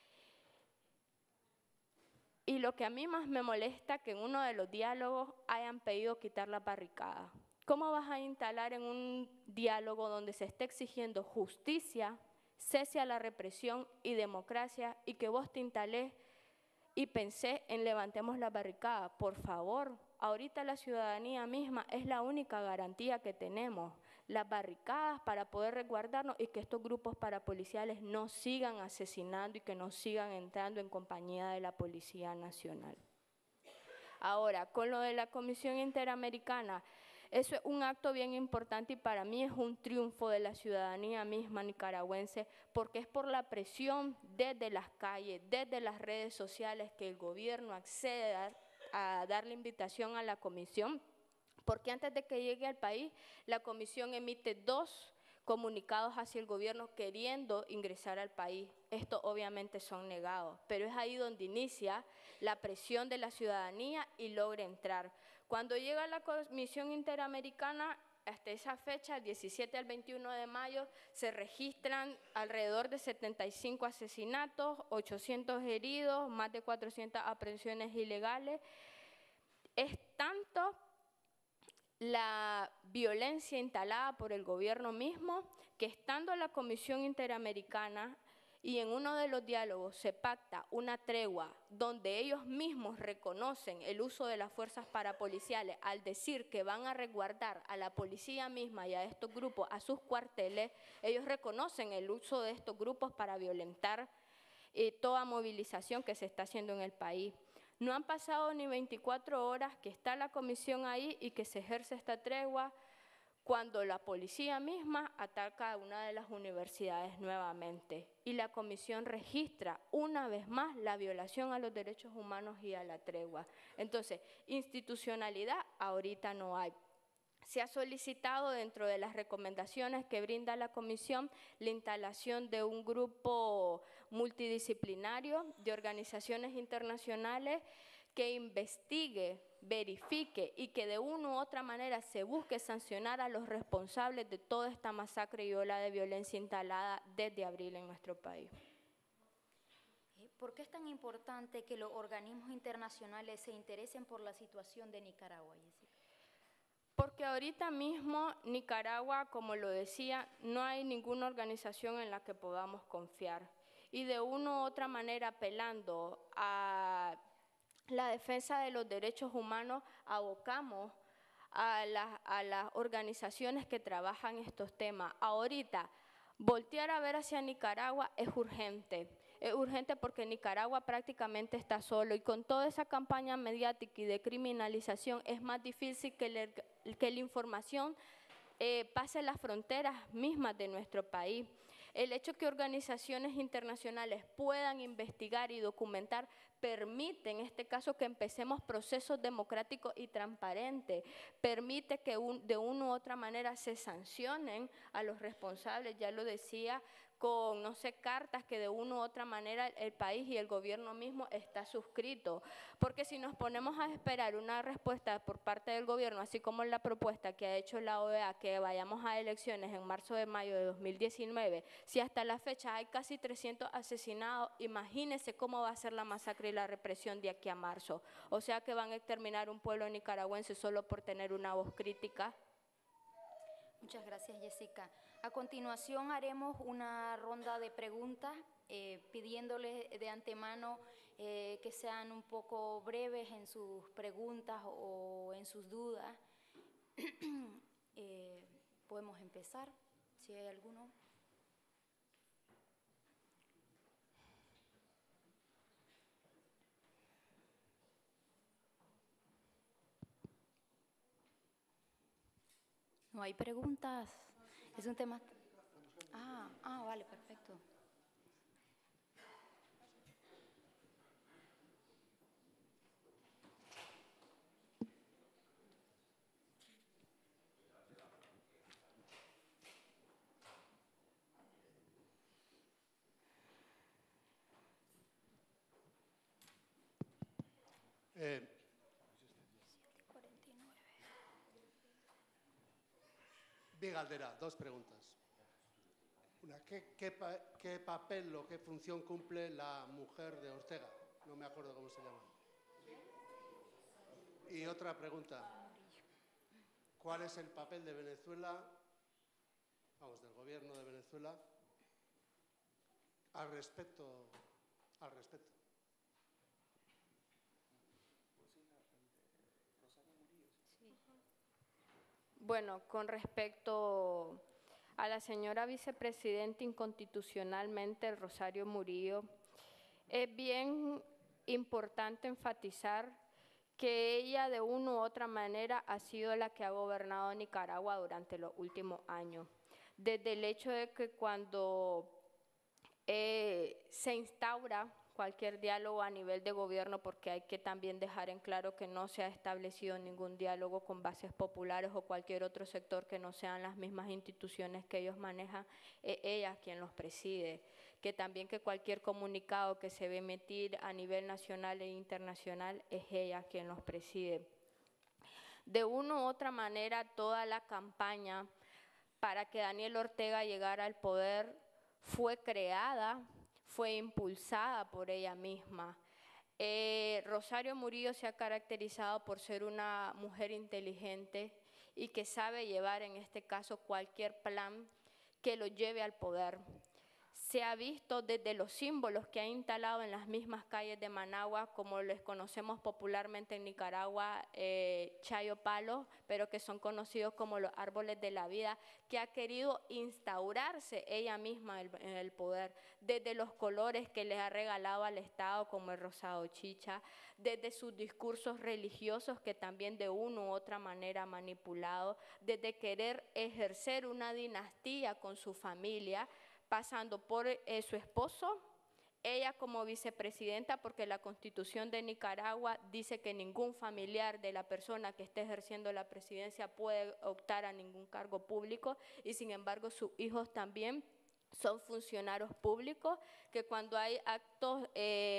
Y lo que a mí más me molesta que en uno de los diálogos hayan pedido quitar la barricada. ¿Cómo vas a instalar en un diálogo donde se esté exigiendo justicia, cese a la represión y democracia y que vos te instalés y pensé en levantemos la barricada? Por favor, ahorita la ciudadanía misma es la única garantía que tenemos. Las barricadas para poder resguardarnos y que estos grupos parapoliciales no sigan asesinando y que no sigan entrando en compañía de la Policía Nacional. Ahora, con lo de la Comisión Interamericana, eso es un acto bien importante y para mí es un triunfo de la ciudadanía misma nicaragüense porque es por la presión desde las calles, desde las redes sociales que el gobierno accede a dar la invitación a la comisión, porque antes de que llegue al país, la comisión emite 2 comunicados hacia el gobierno queriendo ingresar al país. Estos obviamente son negados, pero es ahí donde inicia la presión de la ciudadanía y logra entrar. Cuando llega la Comisión Interamericana, hasta esa fecha, 17 al 21 de mayo, se registran alrededor de 75 asesinatos, 800 heridos, más de 400 aprehensiones ilegales. Es tanto la violencia instalada por el gobierno mismo que estando la Comisión Interamericana y en uno de los diálogos se pacta una tregua donde ellos mismos reconocen el uso de las fuerzas parapoliciales al decir que van a resguardar a la policía misma y a estos grupos a sus cuarteles, ellos reconocen el uso de estos grupos para violentar toda movilización que se está haciendo en el país. No han pasado ni 24 horas que está la comisión ahí y que se ejerce esta tregua cuando la policía misma ataca a una de las universidades nuevamente y la comisión registra una vez más la violación a los derechos humanos y a la tregua. Entonces, institucionalidad ahorita no hay. Se ha solicitado dentro de las recomendaciones que brinda la comisión la instalación de un grupo multidisciplinario de organizaciones internacionales que investigue, verifique y que de una u otra manera se busque sancionar a los responsables de toda esta masacre y ola de violencia instalada desde abril en nuestro país. ¿Por qué es tan importante que los organismos internacionales se interesen por la situación de Nicaragua, Jessica? Porque ahorita mismo Nicaragua, como lo decía, no hay ninguna organización en la que podamos confiar. Y de una u otra manera, apelando a la defensa de los derechos humanos, abocamos a las organizaciones que trabajan estos temas. Ahorita, voltear a ver hacia Nicaragua es urgente. Es urgente porque Nicaragua prácticamente está solo y con toda esa campaña mediática y de criminalización es más difícil que la información pase las fronteras mismas de nuestro país. El hecho que organizaciones internacionales puedan investigar y documentar permite, en este caso, que empecemos procesos democráticos y transparentes, permite que de una u otra manera se sancionen a los responsables, ya lo decía, con, no sé, cartas que de una u otra manera el país y el gobierno mismo está suscrito. Porque si nos ponemos a esperar una respuesta por parte del gobierno, así como la propuesta que ha hecho la OEA, que vayamos a elecciones en marzo de mayo de 2019, si hasta la fecha hay casi 300 asesinados, imagínense cómo va a ser la masacre y la represión de aquí a marzo. O sea que van a exterminar un pueblo nicaragüense solo por tener una voz crítica. Muchas gracias, Jessica. A continuación haremos una ronda de preguntas, pidiéndoles de antemano que sean un poco breves en sus preguntas o en sus dudas. Podemos empezar, si hay alguno. ¿No hay preguntas? Es un tema... vale, perfecto. Bi galdera, dos preguntas. Una, ¿qué papel o qué función cumple la mujer de Ortega? No me acuerdo cómo se llama. Y otra pregunta. ¿Cuál es el papel de Venezuela, vamos, del gobierno de Venezuela, al respecto? Bueno, con respecto a la señora vicepresidenta inconstitucionalmente, Rosario Murillo, es bien importante enfatizar que ella de una u otra manera ha sido la que ha gobernado Nicaragua durante los últimos años. Desde el hecho de que cuando se instaura cualquier diálogo a nivel de gobierno, porque hay que también dejar en claro que no se ha establecido ningún diálogo con bases populares o cualquier otro sector que no sean las mismas instituciones que ellos manejan, es ella quien los preside. Que también que cualquier comunicado que se ve emitir a nivel nacional e internacional es ella quien los preside. De una u otra manera, toda la campaña para que Daniel Ortega llegara al poder fue creada, fue impulsada por ella misma. Rosario Murillo se ha caracterizado por ser una mujer inteligente y que sabe llevar en este caso cualquier plan que lo lleve al poder. Se ha visto desde los símbolos que ha instalado en las mismas calles de Managua, como les conocemos popularmente en Nicaragua, Chayo Palo, pero que son conocidos como los árboles de la vida, que ha querido instaurarse ella misma en el poder, desde los colores que les ha regalado al Estado, como el rosado chicha, desde sus discursos religiosos que también de una u otra manera ha manipulado, desde querer ejercer una dinastía con su familia, pasando por su esposo, ella como vicepresidenta, porque la Constitución de Nicaragua dice que ningún familiar de la persona que esté ejerciendo la presidencia puede optar a ningún cargo público, y sin embargo sus hijos también son funcionarios públicos, que cuando hay actos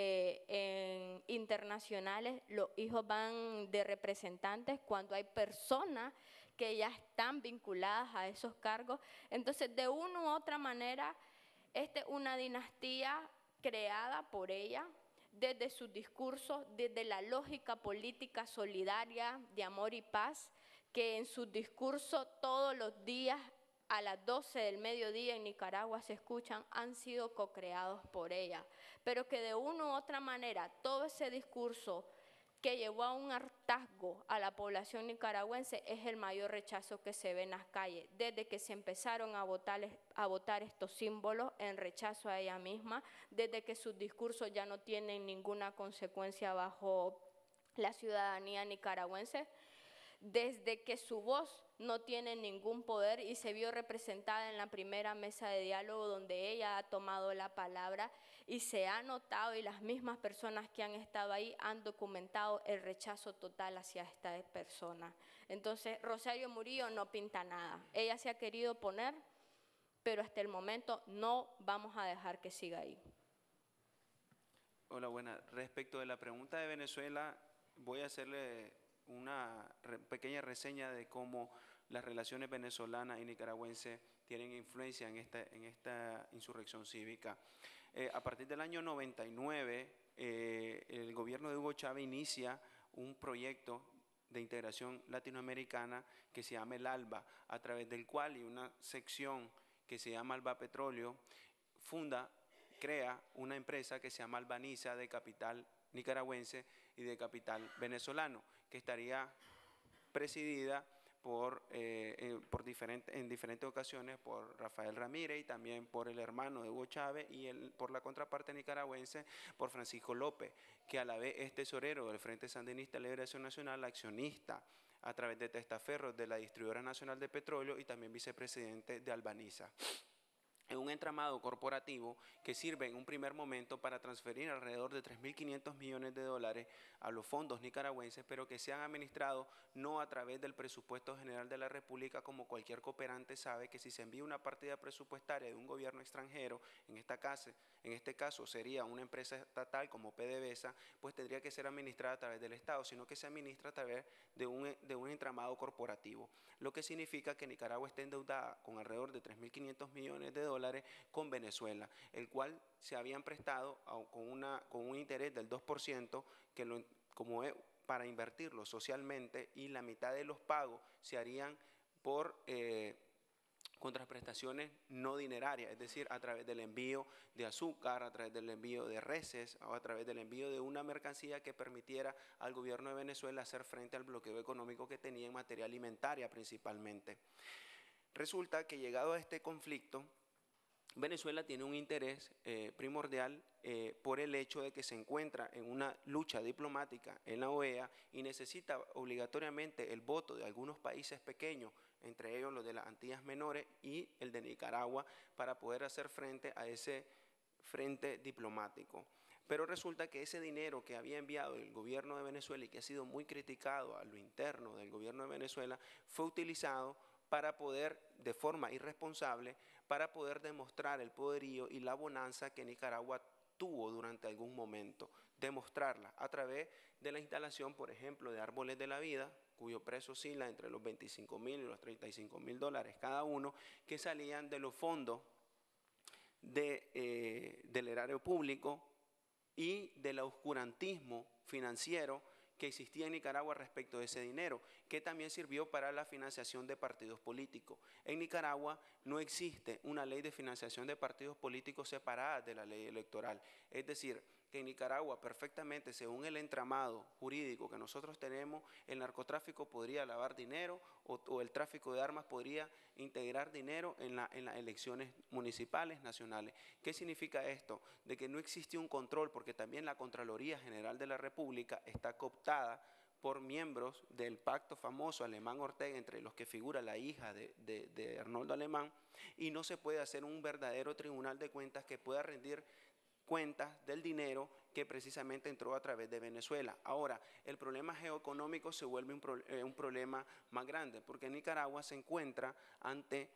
internacionales, los hijos van de representantes, cuando hay personas que ya están vinculadas a esos cargos. Entonces, de una u otra manera, esta es una dinastía creada por ella, desde sus discursos, desde la lógica política solidaria de amor y paz, que en sus discursos todos los días a las 12 del mediodía en Nicaragua se escuchan, han sido co-creados por ella. Pero que de una u otra manera, todo ese discurso que llevó a un hartazgo a la población nicaragüense es el mayor rechazo que se ve en las calles, desde que se empezaron a votar estos símbolos en rechazo a ella misma, desde que sus discursos ya no tienen ninguna consecuencia bajo la ciudadanía nicaragüense, desde que su voz no tiene ningún poder y se vio representada en la primera mesa de diálogo donde ella ha tomado la palabra y se ha notado, y las mismas personas que han estado ahí han documentado el rechazo total hacia esta persona. Entonces, Rosario Murillo no pinta nada. Ella se ha querido poner pero hasta el momento no vamos a dejar que siga ahí. Hola, buenas. Respecto de la pregunta de Venezuela, voy a hacerle una pequeña reseña de cómo las relaciones venezolanas y nicaragüenses tienen influencia en esta insurrección cívica. A partir del año 99, el gobierno de Hugo Chávez inicia un proyecto de integración latinoamericana que se llama el ALBA, a través del cual y una sección que se llama Alba Petróleo crea una empresa que se llama Albaniza, de capital nicaragüense y de capital venezolano, que estaría presidida en diferentes ocasiones por Rafael Ramírez y también por el hermano de Hugo Chávez y por la contraparte nicaragüense por Francisco López, que a la vez es tesorero del Frente Sandinista de Liberación Nacional, accionista a través de Testaferros de la Distribuidora Nacional de Petróleo y también vicepresidente de Albaniza. Es un entramado corporativo que sirve en un primer momento para transferir alrededor de 3.500 millones de dólares a los fondos nicaragüenses, pero que se han administrado no a través del presupuesto general de la República, como cualquier cooperante sabe que si se envía una partida presupuestaria de un gobierno extranjero, en este caso sería una empresa estatal como PDVSA, pues tendría que ser administrada a través del Estado, sino que se administra a través de un entramado corporativo, lo que significa que Nicaragua está endeudada con alrededor de 3.500 millones de dólares con Venezuela, el cual se habían prestado con un interés del 2%, como es para invertirlo socialmente, y la mitad de los pagos se harían por contraprestaciones no dinerarias, es decir, a través del envío de azúcar, a través del envío de reses o a través del envío de una mercancía que permitiera al gobierno de Venezuela hacer frente al bloqueo económico que tenía en materia alimentaria principalmente. Resulta que llegado a este conflicto, Venezuela tiene un interés primordial por el hecho de que se encuentra en una lucha diplomática en la OEA y necesita obligatoriamente el voto de algunos países pequeños, entre ellos los de las Antillas Menores y el de Nicaragua, para poder hacer frente a ese frente diplomático. Pero resulta que ese dinero que había enviado el gobierno de Venezuela y que ha sido muy criticado a lo interno del gobierno de Venezuela, fue utilizado para poder, de forma irresponsable, para poder demostrar el poderío y la bonanza que Nicaragua tuvo durante algún momento, demostrarla a través de la instalación, por ejemplo, de árboles de la vida, cuyo precio oscila entre los 25.000 y los 35.000 dólares cada uno, que salían de los fondos del erario público y del oscurantismo financiero que existía en Nicaragua respecto de ese dinero, que también sirvió para la financiación de partidos políticos. En Nicaragua no existe una ley de financiación de partidos políticos separada de la ley electoral. Es decir, que en Nicaragua perfectamente, según el entramado jurídico que nosotros tenemos, el narcotráfico podría lavar dinero o el tráfico de armas podría integrar dinero en las elecciones municipales, nacionales. ¿Qué significa esto? De que no existe un control, porque también la Contraloría General de la República está cooptada por miembros del pacto famoso Alemán-Ortega, entre los que figura la hija de Arnoldo Alemán, y no se puede hacer un verdadero tribunal de cuentas que pueda rendir cuentas del dinero que precisamente entró a través de Venezuela. Ahora, el problema geoeconómico se vuelve un problema más grande, porque Nicaragua se encuentra ante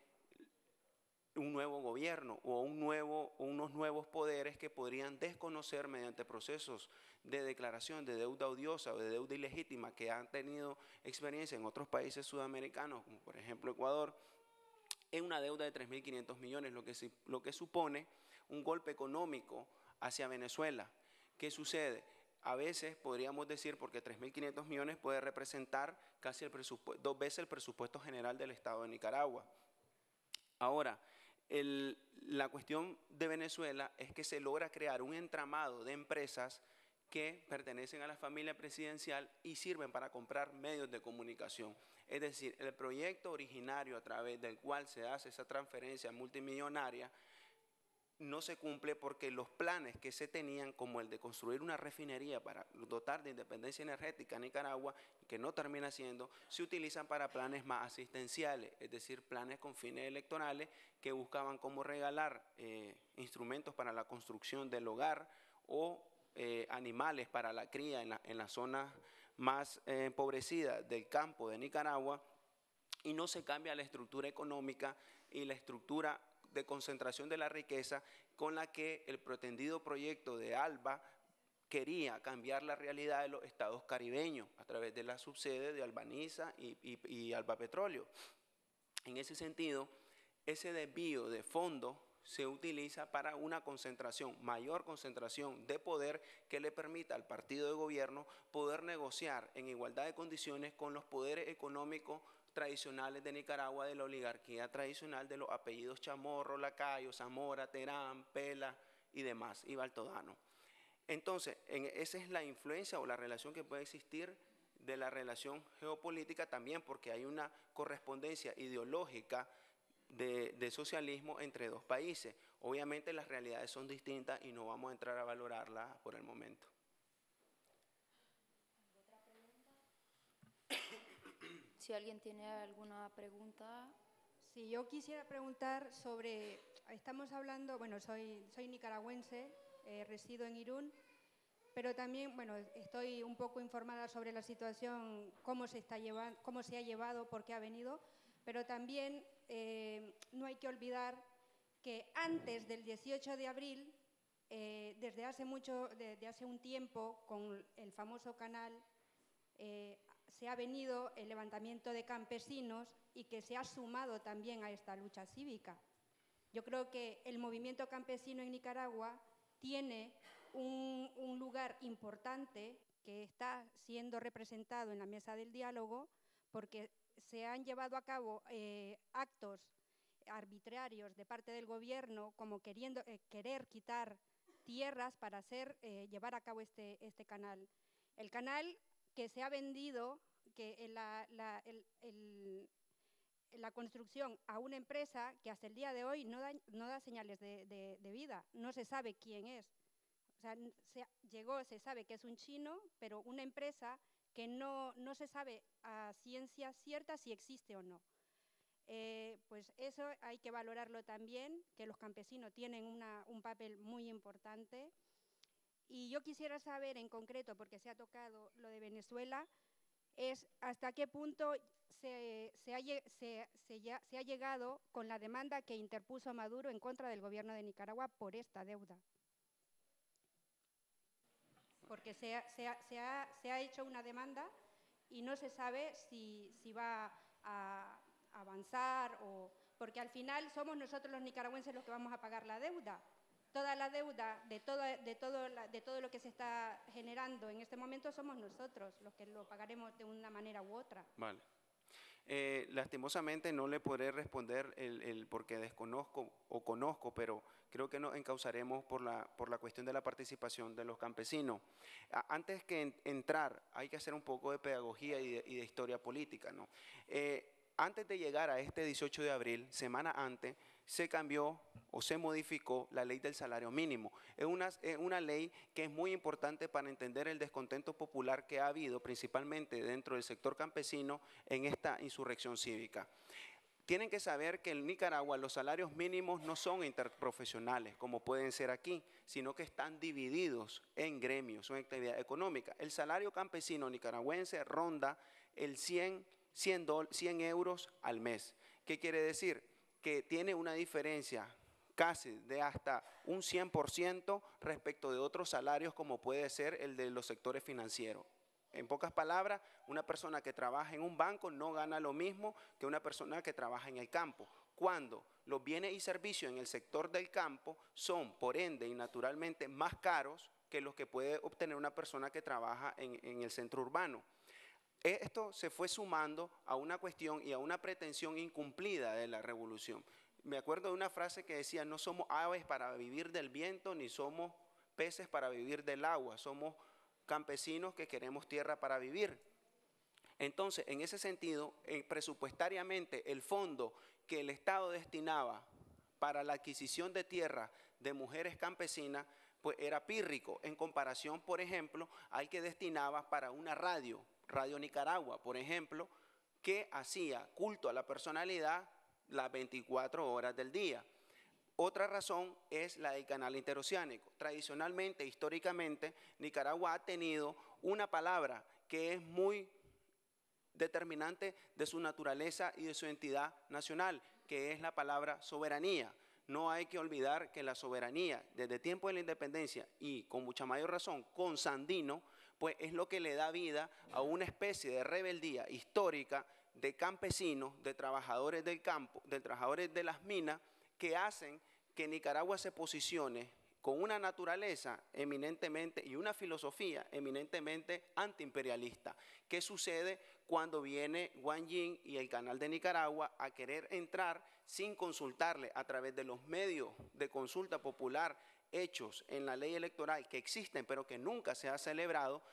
un nuevo gobierno o unos nuevos poderes que podrían desconocer mediante procesos de declaración de deuda odiosa o de deuda ilegítima que han tenido experiencia en otros países sudamericanos, como por ejemplo Ecuador, en una deuda de 3.500 millones, lo que supone un golpe económico hacia Venezuela. ¿Qué sucede? A veces podríamos decir, porque 3.500 millones puede representar casi 2 veces el presupuesto general del Estado de Nicaragua. Ahora, la cuestión de Venezuela es que se logra crear un entramado de empresas que pertenecen a la familia presidencial y sirven para comprar medios de comunicación. Es decir, el proyecto originario a través del cual se hace esa transferencia multimillonaria no se cumple porque los planes que se tenían, como el de construir una refinería para dotar de independencia energética a Nicaragua, que no termina siendo, se utilizan para planes más asistenciales, es decir, planes con fines electorales que buscaban cómo regalar instrumentos para la construcción del hogar o animales para la cría en las zonas más empobrecidas del campo de Nicaragua, y no se cambia la estructura económica y la estructura de concentración de la riqueza con la que el pretendido proyecto de ALBA quería cambiar la realidad de los estados caribeños a través de la subsede de Albaniza y Alba Petróleo. En ese sentido, ese desvío de fondos se utiliza para una concentración, mayor concentración de poder que le permita al partido de gobierno poder negociar en igualdad de condiciones con los poderes económicos tradicionales de Nicaragua, de la oligarquía tradicional de los apellidos Chamorro, Lacayo, Zamora, Terán, Pela y demás, y Baltodano. Entonces, esa es la influencia o la relación que puede existir de la relación geopolítica también, porque hay una correspondencia ideológica de socialismo entre dos países. Obviamente las realidades son distintas y no vamos a entrar a valorarlas por el momento. Si alguien tiene alguna pregunta. Sí, yo quisiera preguntar sobre, estamos hablando, bueno, soy nicaragüense, resido en Irún, pero también, bueno, estoy un poco informada sobre la situación, cómo se ha llevado, por qué ha venido, pero también no hay que olvidar que antes del 18 de abril, desde hace un tiempo, con el famoso canal, se ha venido el levantamiento de campesinos y que se ha sumado también a esta lucha cívica. Yo creo que el movimiento campesino en Nicaragua tiene un lugar importante que está siendo representado en la mesa del diálogo, porque se han llevado a cabo actos arbitrarios de parte del gobierno, como querer quitar tierras para llevar a cabo este canal. El canal que se ha vendido, que la construcción a una empresa que hasta el día de hoy no da señales de vida, no se sabe quién es. O sea, se sabe que es un chino, pero una empresa que no se sabe a ciencia cierta si existe o no. Pues eso hay que valorarlo también, que los campesinos tienen un papel muy importante. Y yo quisiera saber en concreto, porque se ha tocado lo de Venezuela, es hasta qué punto se ha llegado con la demanda que interpuso Maduro en contra del gobierno de Nicaragua por esta deuda. Porque se ha hecho una demanda y no se sabe si va a avanzar, porque al final somos nosotros los nicaragüenses los que vamos a pagar la deuda. Toda la deuda de todo lo que se está generando en este momento somos nosotros los que lo pagaremos de una manera u otra. Vale. Lastimosamente no le podré responder porque desconozco o conozco, pero creo que nos encauzaremos por la cuestión de la participación de los campesinos. Antes que entrar, hay que hacer un poco de pedagogía y de historia política, ¿no? Antes de llegar a este 18 de abril, semana antes, se cambió o se modificó la ley del salario mínimo. Es una ley que es muy importante para entender el descontento popular que ha habido, principalmente dentro del sector campesino, en esta insurrección cívica. Tienen que saber que en Nicaragua los salarios mínimos no son interprofesionales, como pueden ser aquí, sino que están divididos en gremios, son actividad económica. El salario campesino nicaragüense ronda el 100 euros al mes. ¿Qué quiere decir? Que tiene una diferencia casi de hasta un 100% respecto de otros salarios, como puede ser el de los sectores financieros. En pocas palabras, una persona que trabaja en un banco no gana lo mismo que una persona que trabaja en el campo, cuando los bienes y servicios en el sector del campo son, por ende y naturalmente, más caros que los que puede obtener una persona que trabaja en el centro urbano. Esto se fue sumando a una cuestión y a una pretensión incumplida de la revolución. Me acuerdo de una frase que decía: no somos aves para vivir del viento, ni somos peces para vivir del agua, somos campesinos que queremos tierra para vivir. Entonces, en ese sentido, presupuestariamente, el fondo que el Estado destinaba para la adquisición de tierra de mujeres campesinas, pues era pírrico, en comparación, por ejemplo, al que destinaba para una Radio Nicaragua, por ejemplo, que hacía culto a la personalidad las 24 horas del día. Otra razón es la del canal interoceánico. Tradicionalmente, históricamente, Nicaragua ha tenido una palabra que es muy determinante de su naturaleza y de su entidad nacional, que es la palabra soberanía. no hay que olvidar que la soberanía, desde tiempo de la independencia y con mucha mayor razón con Sandino, pues es lo que le da vida a una especie de rebeldía histórica de campesinos, de trabajadores del campo, de trabajadores de las minas, que hacen que Nicaragua se posicione con una naturaleza eminentemente y una filosofía eminentemente antiimperialista. ¿Qué sucede cuando viene Wang Jing y el Canal de Nicaragua a querer entrar sin consultarle a través de los medios de consulta popular hechos en la ley electoral que existen pero que nunca se ha celebrado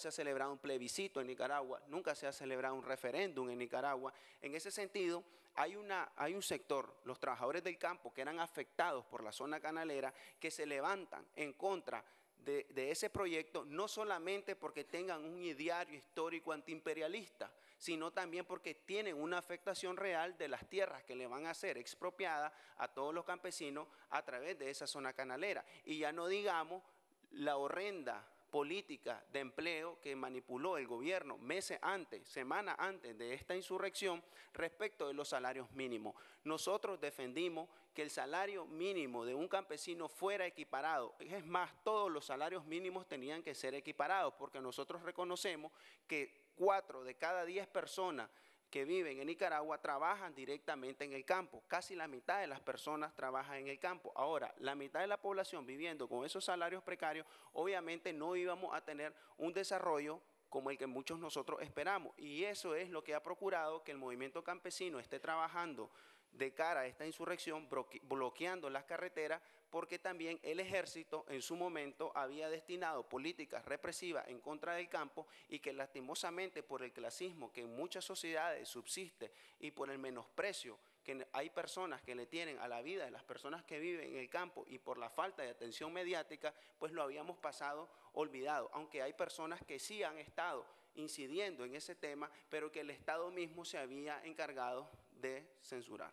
un plebiscito en Nicaragua, nunca se ha celebrado un referéndum en Nicaragua? En ese sentido, hay un sector, los trabajadores del campo que eran afectados por la zona canalera, que se levantan en contra de ese proyecto, no solamente porque tengan un ideario histórico antiimperialista, sino también porque tienen una afectación real de las tierras que le van a ser expropiadas a todos los campesinos a través de esa zona canalera. Y ya no digamos la horrenda política de empleo que manipuló el gobierno meses antes, semanas antes de esta insurrección respecto de los salarios mínimos. Nosotros defendimos que el salario mínimo de un campesino fuera equiparado. Es más, todos los salarios mínimos tenían que ser equiparados, porque nosotros reconocemos que 4 de cada 10 personas que viven en Nicaragua trabajan directamente en el campo. Casi la mitad de las personas trabajan en el campo. Ahora, la mitad de la población viviendo con esos salarios precarios, obviamente no íbamos a tener un desarrollo como el que muchos nosotros esperamos. Y eso es lo que ha procurado que el movimiento campesino esté trabajando de cara a esta insurrección, bloqueando las carreteras, porque también el ejército en su momento había destinado políticas represivas en contra del campo, y que lastimosamente por el clasismo que en muchas sociedades subsiste y por el menosprecio que hay personas que le tienen a la vida de las personas que viven en el campo y por la falta de atención mediática, pues lo habíamos pasado olvidado, aunque hay personas que sí han estado incidiendo en ese tema, pero que el Estado mismo se había encargado de censurar.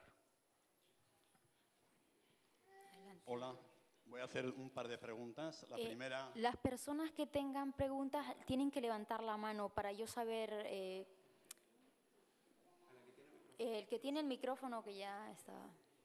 Hola, voy a hacer un par de preguntas. La primera... Las personas que tengan preguntas tienen que levantar la mano para yo saber... el que tiene el micrófono que ya está...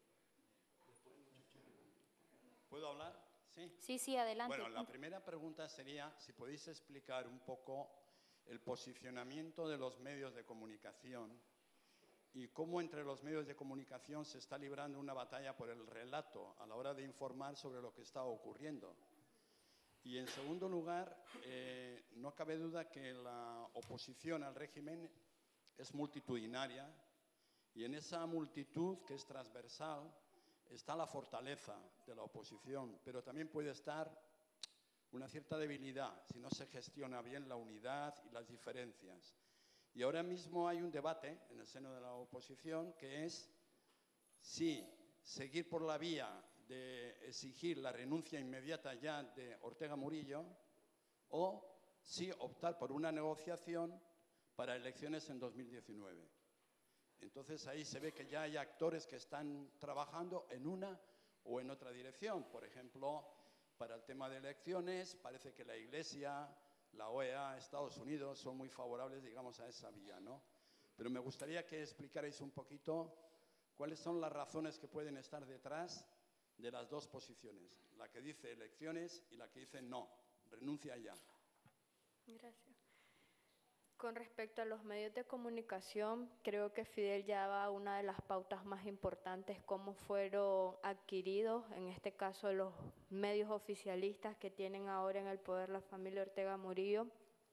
¿Puedo hablar? Sí. Sí, adelante. Bueno, la primera pregunta sería si podéis explicar un poco el posicionamiento de los medios de comunicación y cómo entre los medios de comunicación se está librando una batalla por el relato a la hora de informar sobre lo que está ocurriendo. Y en segundo lugar, no cabe duda que la oposición al régimen es multitudinaria, y en esa multitud, que es transversal, está la fortaleza de la oposición, pero también puede estar una cierta debilidad si no se gestiona bien la unidad y las diferencias. Y ahora mismo hay un debate en el seno de la oposición que es si seguir por la vía de exigir la renuncia inmediata ya de Ortega Murillo o si optar por una negociación para elecciones en 2019. Entonces ahí se ve que ya hay actores que están trabajando en una o en otra dirección. Por ejemplo, para el tema de elecciones parece que la Iglesia, la OEA, Estados Unidos son muy favorables, digamos, a esa vía, ¿no? Pero me gustaría que explicarais un poquito cuáles son las razones que pueden estar detrás de las dos posiciones, la que dice elecciones y la que dice no, renuncia ya. Gracias. Con respecto a los medios de comunicación, creo que Fidel ya va a una de las pautas más importantes, cómo fueron adquiridos, en este caso los medios oficialistas que tienen ahora en el poder la familia Ortega Murillo.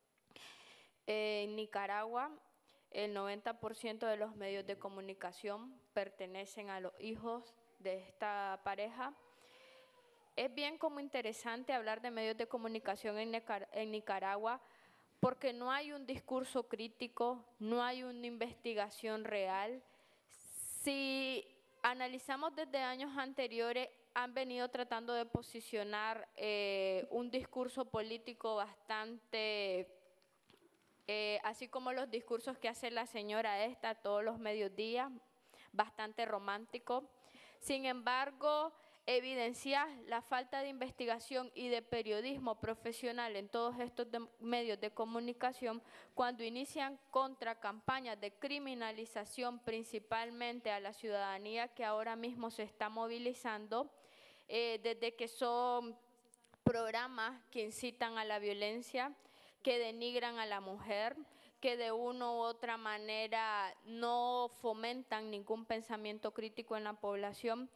En Nicaragua, el 90% de los medios de comunicación pertenecen a los hijos de esta pareja. Es bien como interesante hablar de medios de comunicación en Nicaragua, porque no hay un discurso crítico, no hay una investigación real. Si analizamos desde años anteriores, han venido tratando de posicionar un discurso político bastante, así como los discursos que hace la señora esta todos los mediodías, bastante romántico. Sin embargo, evidenciar la falta de investigación y de periodismo profesional en todos estos medios de comunicación cuando inician contracampañas de criminalización principalmente a la ciudadanía que ahora mismo se está movilizando, desde que son programas que incitan a la violencia, que denigran a la mujer, que de una u otra manera no fomentan ningún pensamiento crítico en la población,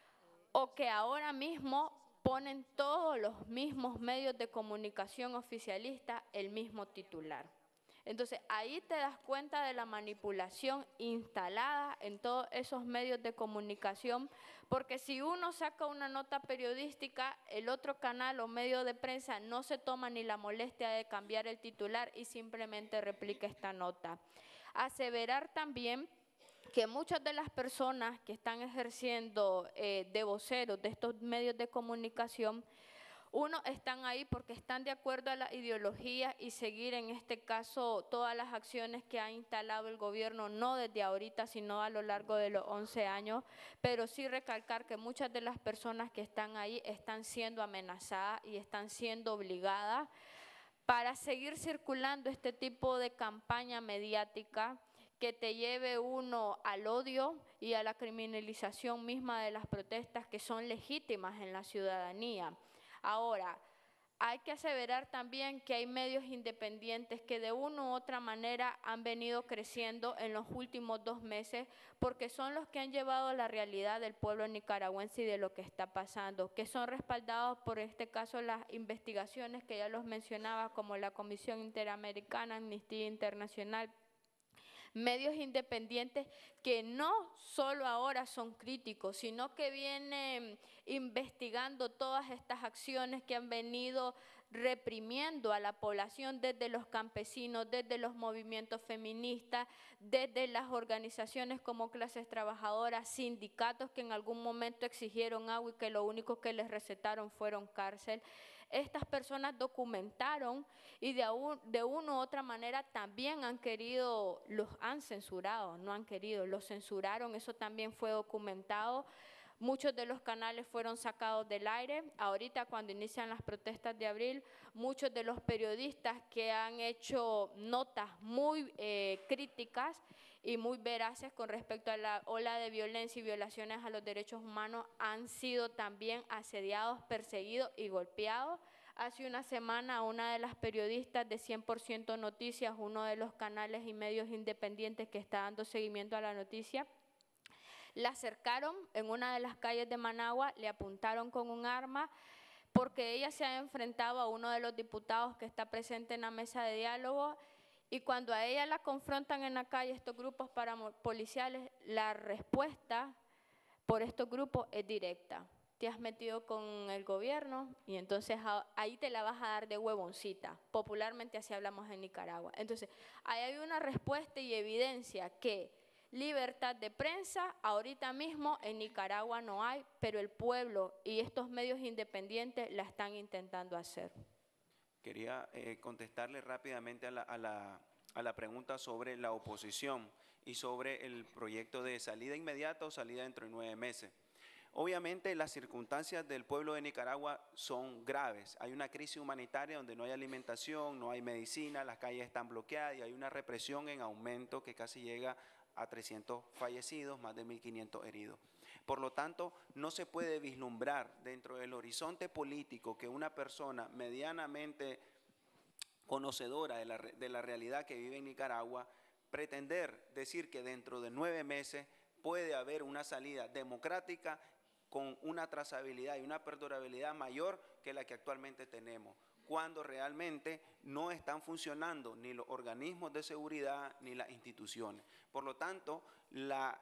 o que ahora mismo ponen todos los mismos medios de comunicación oficialistas el mismo titular. Entonces, ahí te das cuenta de la manipulación instalada en todos esos medios de comunicación, porque si uno saca una nota periodística, el otro canal o medio de prensa no se toma ni la molestia de cambiar el titular y simplemente replica esta nota. Aseverar también que muchas de las personas que están ejerciendo de voceros de estos medios de comunicación, están ahí porque están de acuerdo a la ideología y seguir en este caso todas las acciones que ha instalado el gobierno, no desde ahorita, sino a lo largo de los 11 años, pero sí recalcar que muchas de las personas que están ahí están siendo amenazadas y están siendo obligadas para seguir circulando este tipo de campaña mediática que te lleve uno al odio y a la criminalización misma de las protestas que son legítimas en la ciudadanía. Ahora, hay que aseverar también que hay medios independientes que de una u otra manera han venido creciendo en los últimos 2 meses porque son los que han llevado la realidad del pueblo nicaragüense y de lo que está pasando, que son respaldados por este caso las investigaciones que ya los mencionaba como la Comisión Interamericana, Amnistía Internacional, medios independientes que no solo ahora son críticos, sino que vienen investigando todas estas acciones que han venido reprimiendo a la población desde los campesinos, desde los movimientos feministas, desde las organizaciones como clases trabajadoras, sindicatos que en algún momento exigieron agua y que lo único que les recetaron fueron cárcel. Estas personas documentaron y de una u otra manera también los han censurado, no han querido, los censuraron, eso también fue documentado. Muchos de los canales fueron sacados del aire. Ahorita cuando inician las protestas de abril, muchos de los periodistas que han hecho notas muy críticas y muy veraces con respecto a la ola de violencia y violaciones a los derechos humanos han sido también asediados, perseguidos y golpeados. Hace una semana una de las periodistas de 100% Noticias, uno de los canales y medios independientes que está dando seguimiento a la noticia, la acercaron en una de las calles de Managua, le apuntaron con un arma porque ella se ha enfrentado a uno de los diputados que está presente en la mesa de diálogo y cuando a ella la confrontan en la calle estos grupos parapoliciales, la respuesta por estos grupos es directa. Te has metido con el gobierno y entonces ahí te la vas a dar de huevoncita. Popularmente así hablamos en Nicaragua. Entonces, ahí hay una respuesta y evidencia que libertad de prensa ahorita mismo en Nicaragua no hay, pero el pueblo y estos medios independientes la están intentando hacer. Quería contestarle rápidamente a la pregunta sobre la oposición y sobre el proyecto de salida inmediata o salida dentro de 9 meses. Obviamente las circunstancias del pueblo de Nicaragua son graves. Hay una crisis humanitaria donde no hay alimentación, no hay medicina, las calles están bloqueadas y hay una represión en aumento que casi llega a 300 fallecidos, más de 1.500 heridos. Por lo tanto, no se puede vislumbrar dentro del horizonte político que una persona medianamente conocedora de la realidad que vive en Nicaragua, pretender decir que dentro de 9 meses puede haber una salida democrática con una trazabilidad y una perdurabilidad mayor que la que actualmente tenemos, cuando realmente no están funcionando ni los organismos de seguridad ni las instituciones. Por lo tanto, la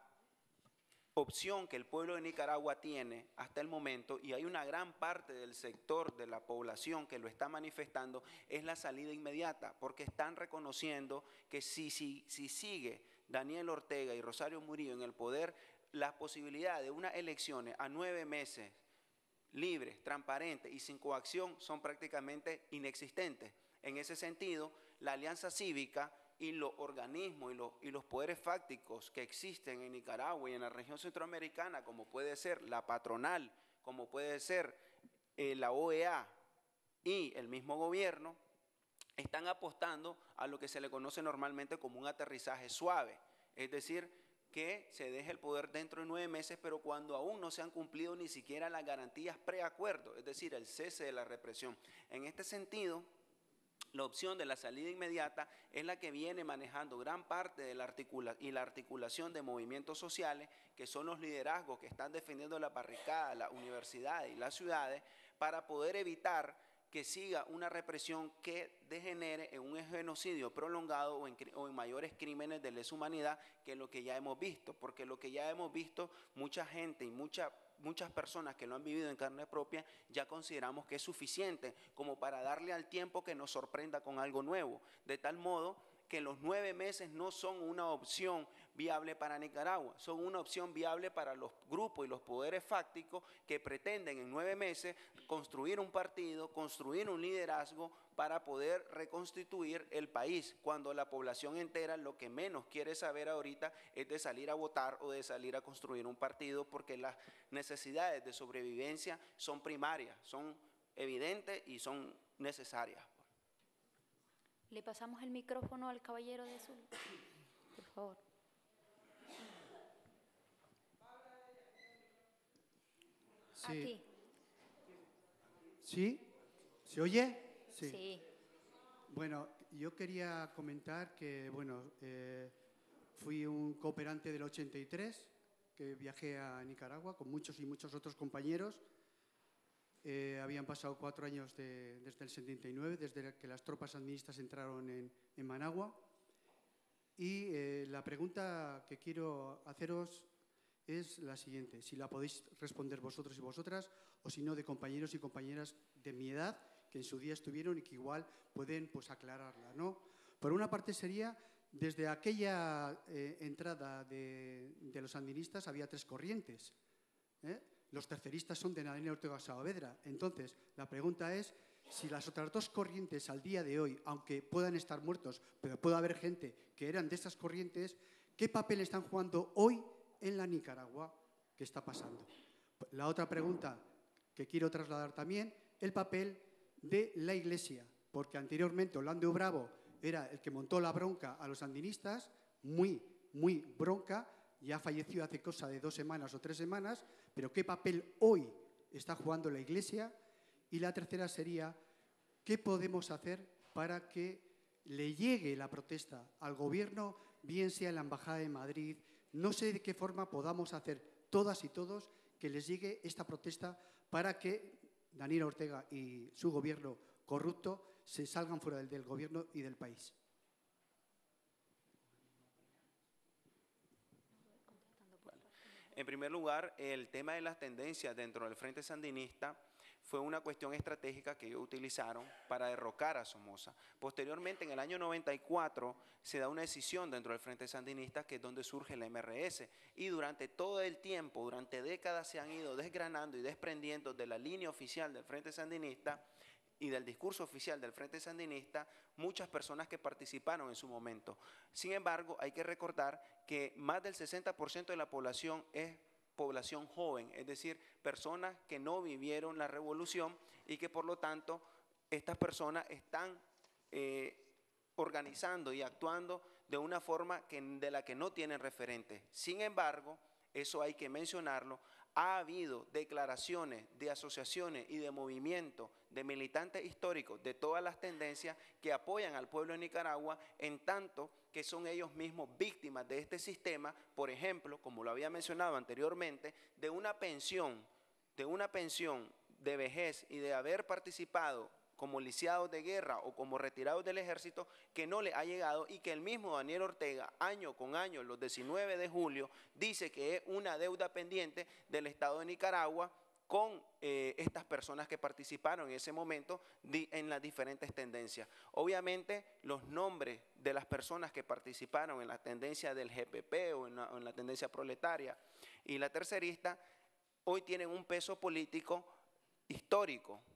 opción que el pueblo de Nicaragua tiene hasta el momento, y hay una gran parte del sector de la población que lo está manifestando, es la salida inmediata, porque están reconociendo que si sigue Daniel Ortega y Rosario Murillo en el poder, las posibilidades de unas elecciones a 9 meses libres, transparentes y sin coacción son prácticamente inexistentes. En ese sentido, la alianza cívica y los organismos y los poderes fácticos que existen en Nicaragua y en la región centroamericana, como puede ser la patronal, como puede ser la OEA y el mismo gobierno, están apostando a lo que se le conoce normalmente como un aterrizaje suave, es decir, que se deje el poder dentro de 9 meses, pero cuando aún no se han cumplido ni siquiera las garantías preacuerdo, es decir, el cese de la represión. En este sentido, la opción de la salida inmediata es la que viene manejando gran parte de la articulación de movimientos sociales, que son los liderazgos que están defendiendo la barricada, las universidades y las ciudades, para poder evitar que siga una represión que degenere en un genocidio prolongado o en mayores crímenes de lesa humanidad que lo que ya hemos visto, porque lo que ya hemos visto, mucha gente y muchas personas que lo han vivido en carne propia, ya consideramos que es suficiente como para darle al tiempo que nos sorprenda con algo nuevo, de tal modo que los 9 meses no son una opción viable para Nicaragua, son una opción viable para los grupos y los poderes fácticos que pretenden en 9 meses construir un partido, construir un liderazgo para poder reconstituir el país, cuando la población entera lo que menos quiere saber ahorita es de salir a votar o de salir a construir un partido, porque las necesidades de sobrevivencia son primarias, son evidentes y son necesarias. Le pasamos el micrófono al caballero de azul, por favor. Sí. Aquí. ¿Sí? ¿Se oye? Sí. Bueno, yo quería comentar que, bueno, fui un cooperante del 83, que viajé a Nicaragua con muchos y muchos otros compañeros. Habían pasado 4 años desde el 79, desde que las tropas sandinistas entraron en Managua. Y la pregunta que quiero haceros es la siguiente, si la podéis responder vosotros y vosotras, o si no, de compañeros y compañeras de mi edad, que en su día estuvieron y que igual pueden pues, aclararla, ¿no? Por una parte sería, desde aquella entrada de los sandinistas había 3 corrientes, ¿eh? Los terceristas son de Daniel Ortega Saavedra. Entonces, la pregunta es si las otras 2 corrientes al día de hoy, aunque puedan estar muertos, pero puede haber gente que eran de estas corrientes, ¿qué papel están jugando hoy en la Nicaragua que está pasando? La otra pregunta que quiero trasladar también, el papel de la Iglesia, porque anteriormente Orlando Bravo era el que montó la bronca a los sandinistas, muy bronca, ya falleció hace cosa de 2 semanas o 3 semanas, pero ¿qué papel hoy está jugando la Iglesia? Y la tercera sería, ¿qué podemos hacer para que le llegue la protesta al gobierno, bien sea en la Embajada de Madrid? No sé de qué forma podamos hacer todas y todos que les llegue esta protesta para que Daniel Ortega y su gobierno corrupto se salgan fuera del gobierno y del país. En primer lugar, el tema de las tendencias dentro del Frente Sandinista fue una cuestión estratégica que ellos utilizaron para derrocar a Somoza. Posteriormente, en el año 94, se da una decisión dentro del Frente Sandinista, que es donde surge la MRS, y durante todo el tiempo, durante décadas, se han ido desgranando y desprendiendo de la línea oficial del Frente Sandinista y del discurso oficial del Frente Sandinista muchas personas que participaron en su momento. Sin embargo, hay que recordar que más del 60% de la población es población joven, es decir, personas que no vivieron la revolución y que por lo tanto estas personas están organizando y actuando de una forma de la que no tienen referentes. Sin embargo, eso hay que mencionarlo, ha habido declaraciones de asociaciones y de movimientos de militantes históricos de todas las tendencias que apoyan al pueblo de Nicaragua, en tanto que son ellos mismos víctimas de este sistema, por ejemplo, como lo había mencionado anteriormente, de una pensión de vejez y de haber participado como lisiados de guerra o como retirados del ejército, que no le ha llegado, y que el mismo Daniel Ortega, año con año, los 19 de julio, dice que es una deuda pendiente del Estado de Nicaragua con estas personas que participaron en ese momento en las diferentes tendencias. Obviamente, los nombres de las personas que participaron en la tendencia del GPP o en la tendencia proletaria y la tercerista, hoy tienen un peso político histórico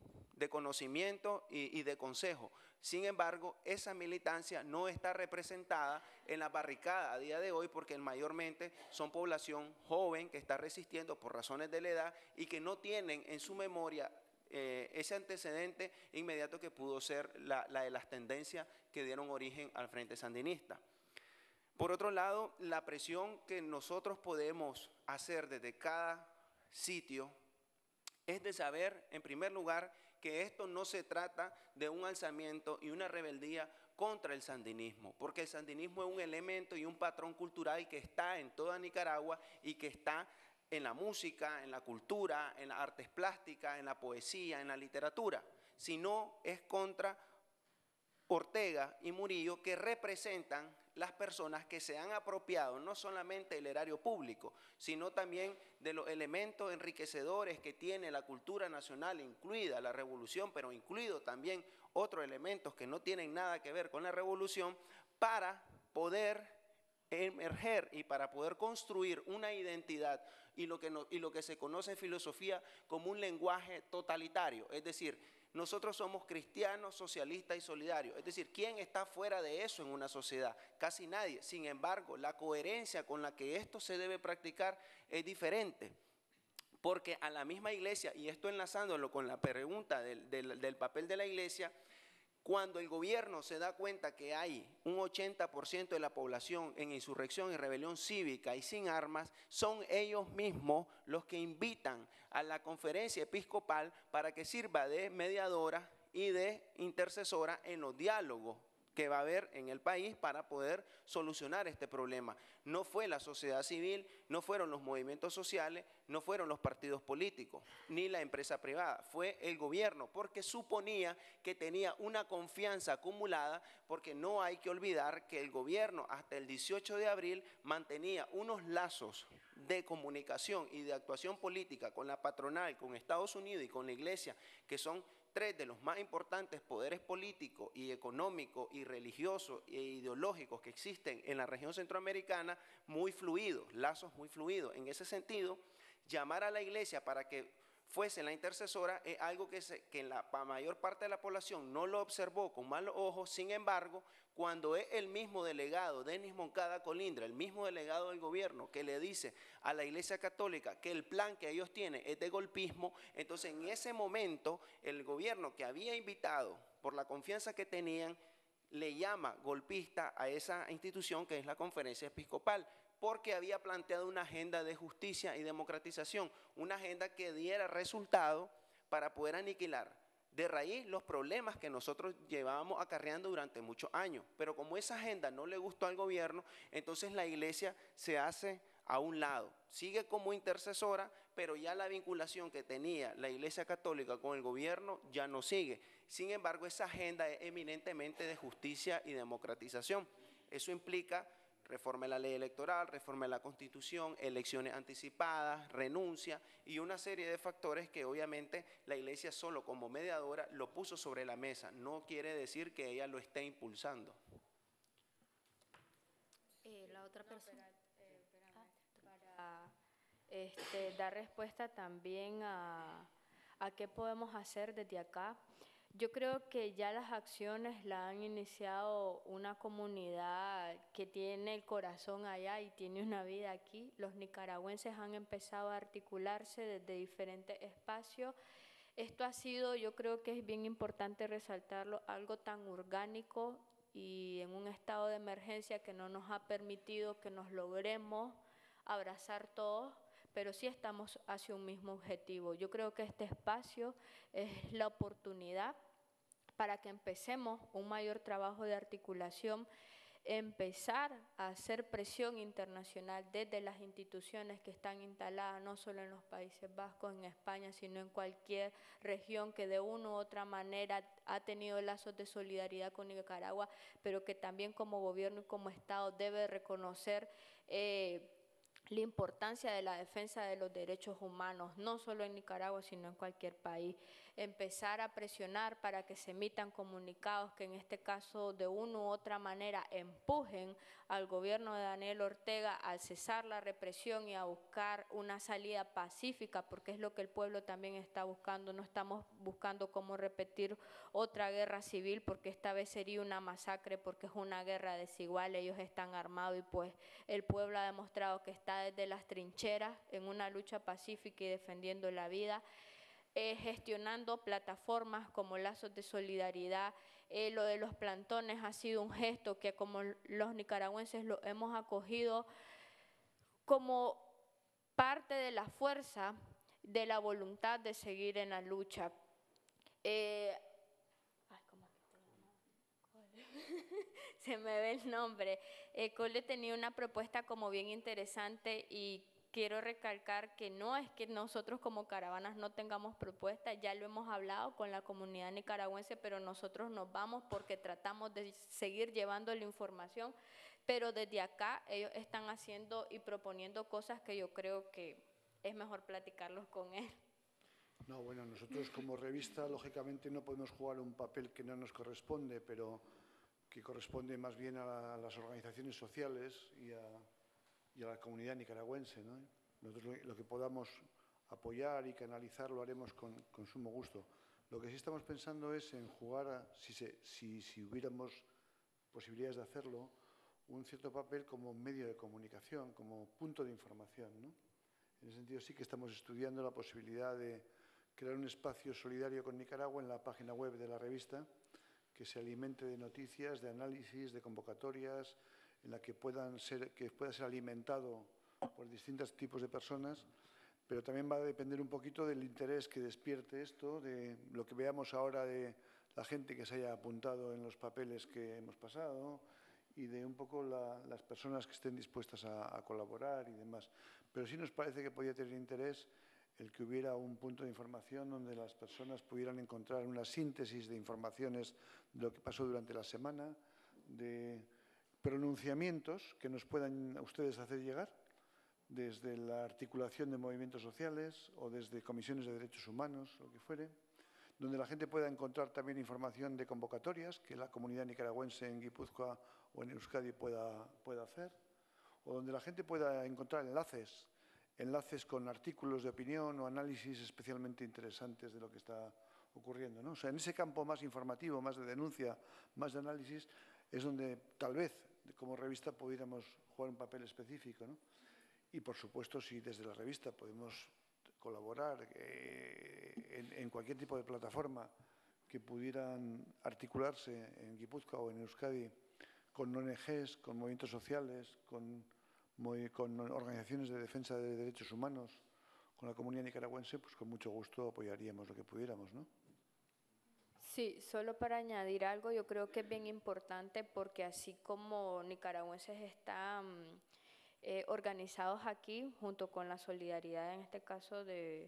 de conocimiento y de consejo. Sin embargo, esa militancia no está representada en la barricada a día de hoy porque mayormente son población joven que está resistiendo por razones de la edad y que no tienen en su memoria ese antecedente inmediato que pudo ser la de las tendencias que dieron origen al Frente Sandinista. Por otro lado, la presión que nosotros podemos hacer desde cada sitio es de saber, en primer lugar, que esto no se trata de un alzamiento y una rebeldía contra el sandinismo, porque el sandinismo es un elemento y un patrón cultural que está en toda Nicaragua y que está en la música, en la cultura, en las artes plásticas, en la poesía, en la literatura, sino es contra Ortega y Murillo, que representan las personas que se han apropiado no solamente del erario público, sino también de los elementos enriquecedores que tiene la cultura nacional, incluida la revolución, pero incluido también otros elementos que no tienen nada que ver con la revolución, para poder emerger y para poder construir una identidad y lo que se conoce en filosofía como un lenguaje totalitario, es decir, nosotros somos cristianos, socialistas y solidarios. Es decir, ¿quién está fuera de eso en una sociedad? Casi nadie. Sin embargo, la coherencia con la que esto se debe practicar es diferente. Porque a la misma iglesia, y esto enlazándolo con la pregunta del papel de la iglesia, cuando el gobierno se da cuenta que hay un 80% de la población en insurrección y rebelión cívica y sin armas, son ellos mismos los que invitan a la conferencia episcopal para que sirva de mediadora y de intercesora en los diálogos que va a haber en el país para poder solucionar este problema. No fue la sociedad civil, no fueron los movimientos sociales, no fueron los partidos políticos, ni la empresa privada, fue el gobierno, porque suponía que tenía una confianza acumulada, porque no hay que olvidar que el gobierno hasta el 18 de abril mantenía unos lazos de comunicación y de actuación política con la patronal, con Estados Unidos y con la iglesia, que son tres de los más importantes poderes políticos y económicos y religiosos e ideológicos que existen en la región centroamericana, muy fluidos, lazos muy fluidos. En ese sentido, llamar a la iglesia para que fuese la intercesora es algo que en la mayor parte de la población no lo observó con malos ojos. Sin embargo, cuando es el mismo delegado, Denis Moncada Colindra, el mismo delegado del gobierno, que le dice a la Iglesia Católica que el plan que ellos tienen es de golpismo, entonces en ese momento el gobierno, que había invitado por la confianza que tenían, le llama golpista a esa institución que es la Conferencia Episcopal, porque había planteado una agenda de justicia y democratización, una agenda que diera resultado para poder aniquilar de raíz los problemas que nosotros llevábamos acarreando durante muchos años. Pero como esa agenda no le gustó al gobierno, entonces la iglesia se hace a un lado. Sigue como intercesora, pero ya la vinculación que tenía la Iglesia Católica con el gobierno ya no sigue. Sin embargo, esa agenda es eminentemente de justicia y democratización. Eso implica reforma de la ley electoral, reforma de la Constitución, elecciones anticipadas, renuncia y una serie de factores que obviamente la Iglesia solo como mediadora lo puso sobre la mesa. No quiere decir que ella lo esté impulsando. La otra persona. Para dar respuesta también a qué podemos hacer desde acá. Yo creo que ya las acciones la han iniciado una comunidad que tiene el corazón allá y tiene una vida aquí. Los nicaragüenses han empezado a articularse desde diferentes espacios. Esto ha sido, yo creo que es bien importante resaltarlo, algo tan orgánico y en un estado de emergencia que no nos ha permitido que nos logremos abrazar todos, pero sí estamos hacia un mismo objetivo. Yo creo que este espacio es la oportunidad para que empecemos un mayor trabajo de articulación, empezar a hacer presión internacional desde las instituciones que están instaladas no solo en los Países Vascos, en España, sino en cualquier región que de una u otra manera ha tenido lazos de solidaridad con Nicaragua, pero que también como gobierno y como Estado debe reconocer la importancia de la defensa de los derechos humanos, no solo en Nicaragua, sino en cualquier país. empezar a presionar para que se emitan comunicados que en este caso de una u otra manera empujen al gobierno de Daniel Ortega a cesar la represión y a buscar una salida pacífica, porque es lo que el pueblo también está buscando. No estamos buscando cómo repetir otra guerra civil, porque esta vez sería una masacre, porque es una guerra desigual. Ellos están armados y pues el pueblo ha demostrado que está desde las trincheras en una lucha pacífica y defendiendo la vida, gestionando plataformas como lazos de solidaridad. Lo de los plantones ha sido un gesto que como los nicaragüenses lo hemos acogido como parte de la fuerza, de la voluntad de seguir en la lucha. Se me ve el nombre. Cole tenía una propuesta como bien interesante y quiero recalcar que no es que nosotros como caravanas no tengamos propuestas, ya lo hemos hablado con la comunidad nicaragüense, pero nosotros nos vamos porque tratamos de seguir llevando la información, pero desde acá ellos están haciendo y proponiendo cosas que yo creo que es mejor platicarlos con él. No, bueno, nosotros como revista lógicamente no podemos jugar un papel que no nos corresponde, pero que corresponde más bien a las organizaciones sociales y a la comunidad nicaragüense, ¿no? Nosotros lo que podamos apoyar y canalizar lo haremos con sumo gusto. Lo que sí estamos pensando es en jugar, si hubiéramos posibilidades de hacerlo, un cierto papel como medio de comunicación, como punto de información, ¿no? En ese sentido sí que estamos estudiando la posibilidad de crear un espacio solidario con Nicaragua en la página web de la revista, que se alimente de noticias, de análisis, de convocatorias, en la que pueda ser alimentado por distintos tipos de personas, pero también va a depender un poquito del interés que despierte esto, de lo que veamos ahora de la gente que se haya apuntado en los papeles que hemos pasado y de un poco las personas que estén dispuestas a colaborar y demás. Pero sí nos parece que podría tener interés el que hubiera un punto de información donde las personas pudieran encontrar una síntesis de informaciones de lo que pasó durante la semana, de pronunciamientos que nos puedan a ustedes hacer llegar desde la articulación de movimientos sociales o desde comisiones de derechos humanos, lo que fuere, donde la gente pueda encontrar también información de convocatorias que la comunidad nicaragüense en Guipúzcoa o en Euskadi pueda hacer, o donde la gente pueda encontrar enlaces con artículos de opinión o análisis especialmente interesantes de lo que está ocurriendo, ¿no? O sea, en ese campo más informativo, más de denuncia, más de análisis, es donde tal vez como revista pudiéramos jugar un papel específico, ¿no? Y por supuesto, si desde la revista podemos colaborar en cualquier tipo de plataforma que pudieran articularse en Guipúzcoa o en Euskadi con ONGs, con movimientos sociales, con organizaciones de defensa de derechos humanos, con la comunidad nicaragüense, pues con mucho gusto apoyaríamos lo que pudiéramos, ¿no? Sí, solo para añadir algo, yo creo que es bien importante porque así como nicaragüenses están organizados aquí, junto con la solidaridad, en este caso de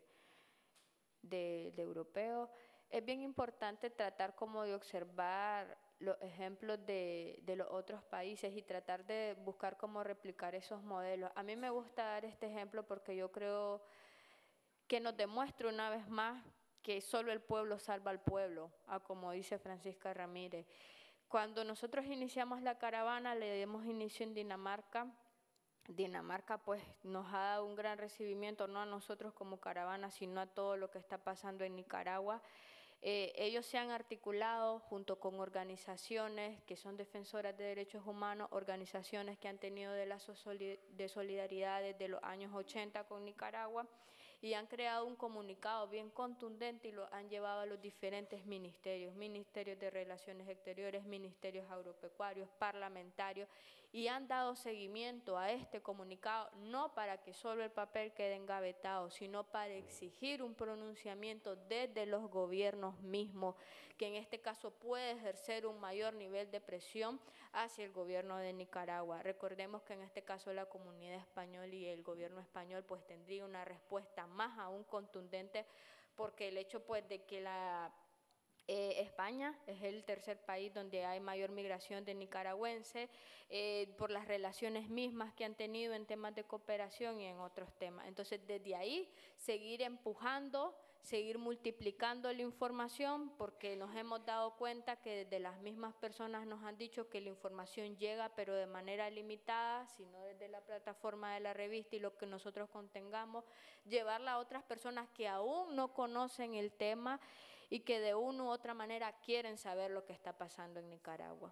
europeos, es bien importante tratar como de observar los ejemplos de los otros países y tratar de buscar cómo replicar esos modelos. A mí me gusta dar este ejemplo porque yo creo que nos demuestra una vez más que solo el pueblo salva al pueblo, como dice Francisca Ramírez. Cuando nosotros iniciamos la caravana, le dimos inicio en Dinamarca. Dinamarca pues nos ha dado un gran recibimiento, no a nosotros como caravana, sino a todo lo que está pasando en Nicaragua. Ellos se han articulado junto con organizaciones que son defensoras de derechos humanos, organizaciones que han tenido de lazos de solidaridad desde los años 80 con Nicaragua, y han creado un comunicado bien contundente y lo han llevado a los diferentes ministerios, ministerios de Relaciones Exteriores, ministerios agropecuarios, parlamentarios, y han dado seguimiento a este comunicado, no para que solo el papel quede engavetado, sino para exigir un pronunciamiento desde los gobiernos mismos, que en este caso puede ejercer un mayor nivel de presión hacia el gobierno de Nicaragua. Recordemos que en este caso la comunidad española y el gobierno español pues tendría una respuesta más aún contundente, porque el hecho pues de que España es el tercer país donde hay mayor migración de nicaragüenses por las relaciones mismas que han tenido en temas de cooperación y en otros temas. Entonces, desde ahí, seguir empujando, seguir multiplicando la información, porque nos hemos dado cuenta que desde las mismas personas nos han dicho que la información llega, pero de manera limitada, sino desde la plataforma de la revista y lo que nosotros contengamos, llevarla a otras personas que aún no conocen el tema y que de una u otra manera quieren saber lo que está pasando en Nicaragua.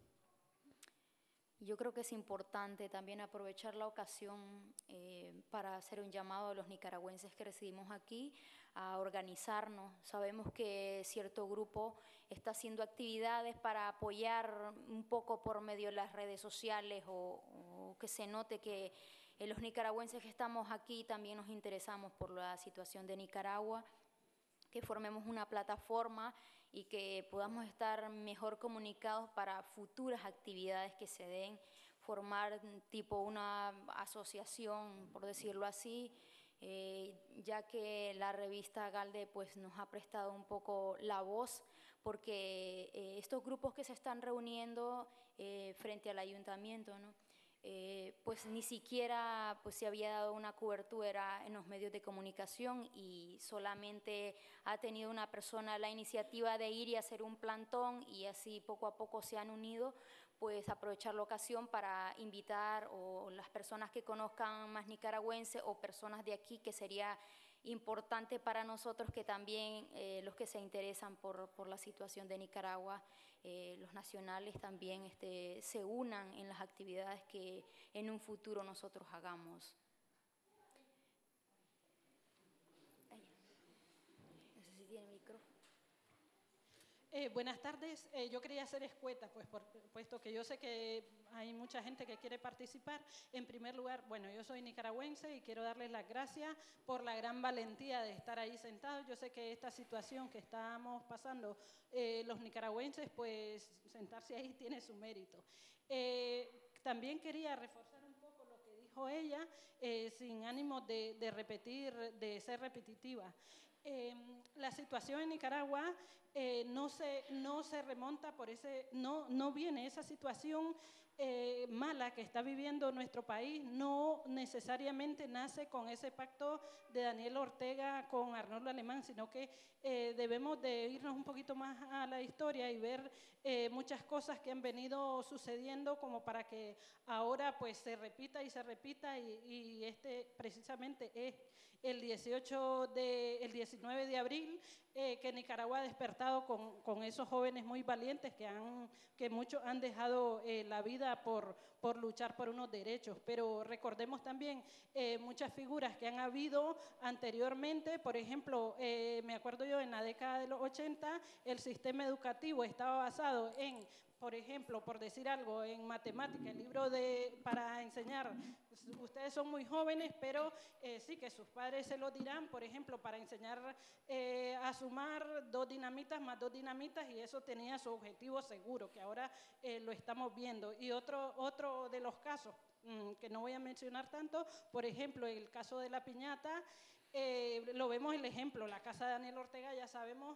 Yo creo que es importante también aprovechar la ocasión para hacer un llamado a los nicaragüenses que residimos aquí a organizarnos. Sabemos que cierto grupo está haciendo actividades para apoyar un poco por medio de las redes sociales o que se note que los nicaragüenses que estamos aquí también nos interesamos por la situación de Nicaragua, que formemos una plataforma y que podamos estar mejor comunicados para futuras actividades que se den, formar tipo una asociación, por decirlo así, ya que la revista Galde pues, nos ha prestado un poco la voz, porque estos grupos que se están reuniendo frente al ayuntamiento, ¿no? Pues ni siquiera pues, se había dado una cobertura en los medios de comunicación y solamente ha tenido una persona la iniciativa de ir y hacer un plantón y así poco a poco se han unido, pues aprovechar la ocasión para invitar o las personas que conozcan más nicaragüenses o personas de aquí, que sería importante para nosotros que también los que se interesan por la situación de Nicaragua, los nacionales también se unan en las actividades que en un futuro nosotros hagamos. No sé si tiene micrófono. Buenas tardes. Yo quería ser escueta, pues puesto que yo sé que hay mucha gente que quiere participar. En primer lugar, bueno, yo soy nicaragüense y quiero darles las gracias por la gran valentía de estar ahí sentados. Yo sé que esta situación que estamos pasando los nicaragüenses, pues sentarse ahí tiene su mérito. También quería reforzar un poco lo que dijo ella, sin ánimo de repetir, de ser repetitiva. La situación en Nicaragua no se remonta por no viene esa situación mala que está viviendo nuestro país, no necesariamente nace con ese pacto de Daniel Ortega con Arnoldo Alemán, sino que debemos de irnos un poquito más a la historia y ver muchas cosas que han venido sucediendo como para que ahora pues se repita y precisamente es el 19 de abril que Nicaragua ha despertado con esos jóvenes muy valientes que muchos han dejado la vida por luchar por unos derechos. Pero recordemos también muchas figuras que han habido anteriormente. Por ejemplo, me acuerdo yo en la década de los 80, el sistema educativo estaba basado en, por ejemplo, por decir algo, en matemática, el libro para enseñar. Ustedes son muy jóvenes, pero sí que sus padres se lo dirán, por ejemplo, para enseñar a sumar 2 dinamitas más 2 dinamitas, y eso tenía su objetivo seguro, que ahora lo estamos viendo. Y otro de los casos, que no voy a mencionar tanto, por ejemplo, el caso de la piñata, lo vemos el ejemplo, la casa de Daniel Ortega, ya sabemos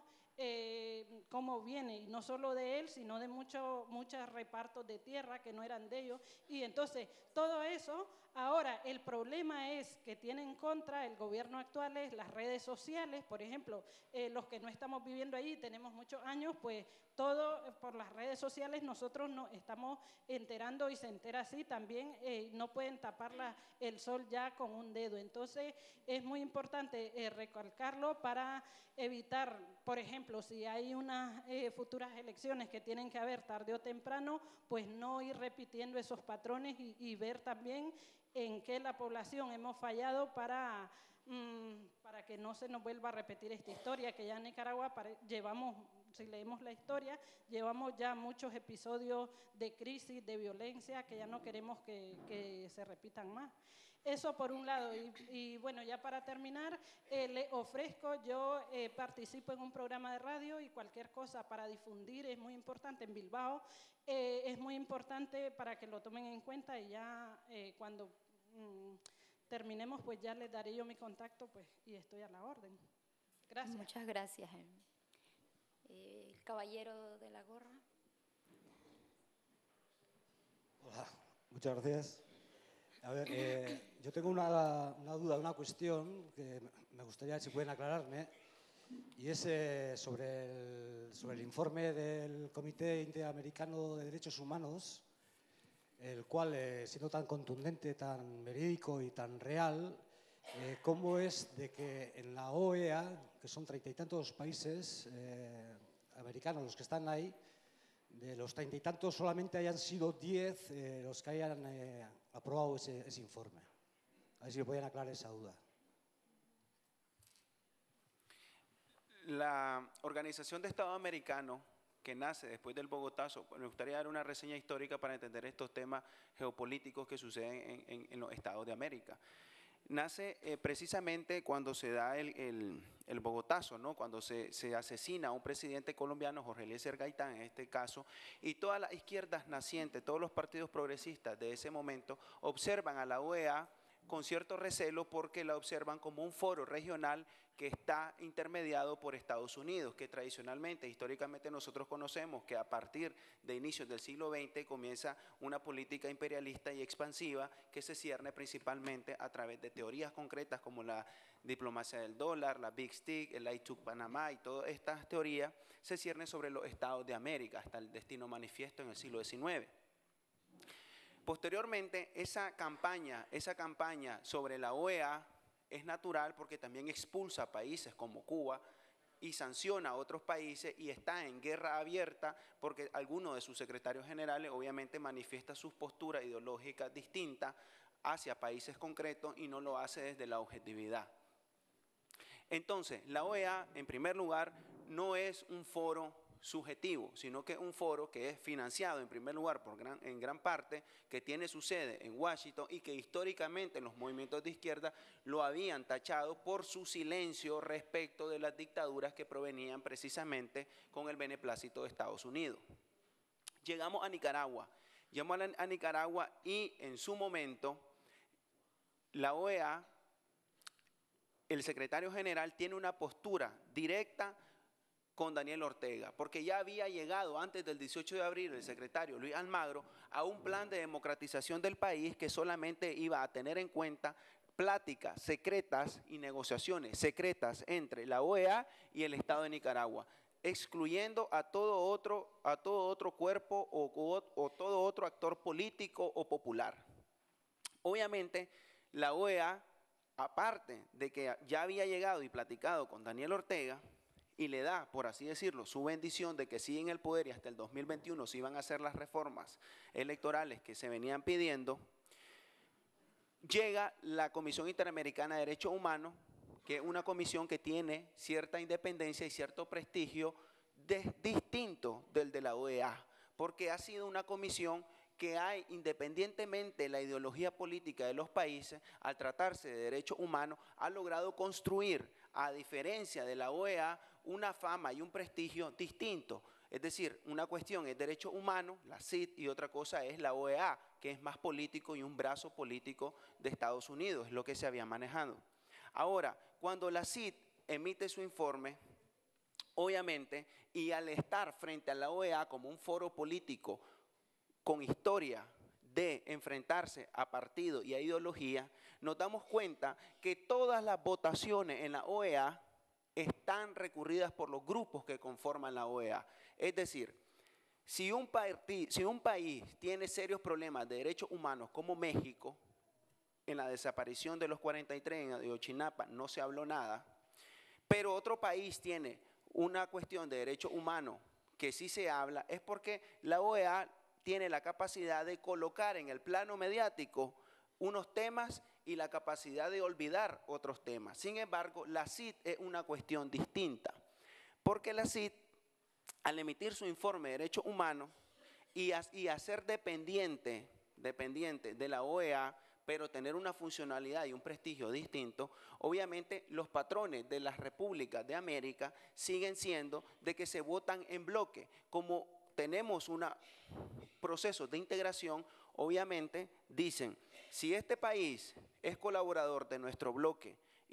cómo viene, y no solo de él, sino de muchos repartos de tierra que no eran de ellos. Y entonces todo eso, ahora el problema es que tiene en contra el gobierno actual es las redes sociales. Por ejemplo, los que no estamos viviendo ahí, tenemos muchos años, pues todo por las redes sociales nosotros nos estamos enterando, y se entera así también, no pueden tapar el sol ya con un dedo. Entonces es muy importante recalcarlo para evitar, por ejemplo, si hay unas futuras elecciones que tienen que haber tarde o temprano, pues no ir repitiendo esos patrones y ver también en qué la población hemos fallado para que no se nos vuelva a repetir esta historia, que ya en Nicaragua llevamos, si leemos la historia, llevamos ya muchos episodios de crisis, de violencia, que ya no queremos que se repitan más. Eso por un lado. Y bueno, ya para terminar, le ofrezco, yo participo en un programa de radio, y cualquier cosa para difundir es muy importante en Bilbao, es muy importante para que lo tomen en cuenta, y ya cuando terminemos, pues ya les daré yo mi contacto, pues, y estoy a la orden. Gracias. Muchas gracias. El caballero de la gorra. Hola, muchas gracias. A ver, yo tengo una duda, una cuestión que me gustaría si pueden aclararme, y es sobre el informe del Comité Interamericano de Derechos Humanos, el cual, siendo tan contundente, tan verídico y tan real, ¿cómo es de que en la OEA, que son 30 y tantos países americanos los que están ahí, de los 30 y tantos solamente hayan sido 10 los que hayan aprobado ese informe? A ver si me pueden aclarar esa duda. La Organización de Estado Americano, que nace después del Bogotazo, me gustaría dar una reseña histórica para entender estos temas geopolíticos que suceden en los estados de América. Nace precisamente cuando se da el Bogotazo, ¿no? Cuando se asesina a un presidente colombiano, Jorge Eliezer Gaitán en este caso, y todas las izquierdas nacientes, todos los partidos progresistas de ese momento observan a la OEA con cierto recelo porque la observan como un foro regional que está intermediado por Estados Unidos, que tradicionalmente, históricamente nosotros conocemos que a partir de inicios del siglo XX comienza una política imperialista y expansiva que se cierne principalmente a través de teorías concretas como la diplomacia del dólar, la Big Stick, el I Took Panama y todas estas teorías se ciernen sobre los estados de América hasta el destino manifiesto en el siglo XIX. Posteriormente, esa campaña sobre la OEA es natural porque también expulsa a países como Cuba y sanciona a otros países y está en guerra abierta porque alguno de sus secretarios generales obviamente manifiesta sus posturas ideológicas distintas hacia países concretos y no lo hace desde la objetividad. Entonces, la OEA, en primer lugar, no es un foro subjetivo, sino que es un foro que es financiado en primer lugar en gran parte, que tiene su sede en Washington y que históricamente los movimientos de izquierda lo habían tachado por su silencio respecto de las dictaduras que provenían precisamente con el beneplácito de Estados Unidos. Llegamos a Nicaragua y en su momento la OEA, el secretario general tiene una postura directa con Daniel Ortega, porque ya había llegado antes del 18 de abril el secretario Luis Almagro a un plan de democratización del país que solamente iba a tener en cuenta pláticas secretas y negociaciones secretas entre la OEA y el Estado de Nicaragua, excluyendo a todo otro cuerpo o todo otro actor político o popular. Obviamente, la OEA, aparte de que ya había llegado y platicado con Daniel Ortega, y le da, por así decirlo, su bendición de que sigue en el poder y hasta el 2021 se iban a hacer las reformas electorales que se venían pidiendo, llega la Comisión Interamericana de Derechos Humanos, que es una comisión que tiene cierta independencia y cierto prestigio distinto del de la OEA, porque ha sido una comisión que hay, independientemente de la ideología política de los países, al tratarse de derechos humanos, ha logrado construir, a diferencia de la OEA, una fama y un prestigio distinto. Es decir, una cuestión es derechos humanos, la CID, y otra cosa es la OEA, que es más político y un brazo político de Estados Unidos, es lo que se había manejado. Ahora, cuando la CID emite su informe, obviamente, y al estar frente a la OEA como un foro político con historia de enfrentarse a partido y a ideología, nos damos cuenta que todas las votaciones en la OEA están recurridas por los grupos que conforman la OEA. Es decir, si un país tiene serios problemas de derechos humanos como México, en la desaparición de los 43 en Ayotzinapa no se habló nada, pero otro país tiene una cuestión de derechos humanos que sí se habla, es porque la OEA tiene la capacidad de colocar en el plano mediático unos temas y la capacidad de olvidar otros temas. Sin embargo, la CID es una cuestión distinta, porque la CID, al emitir su informe de derechos humanos y hacer dependiente de la OEA, pero tener una funcionalidad y un prestigio distinto, obviamente los patrones de las repúblicas de América siguen siendo de que se votan en bloque. Como tenemos un proceso de integración, obviamente dicen, si este país es colaborador de nuestro bloque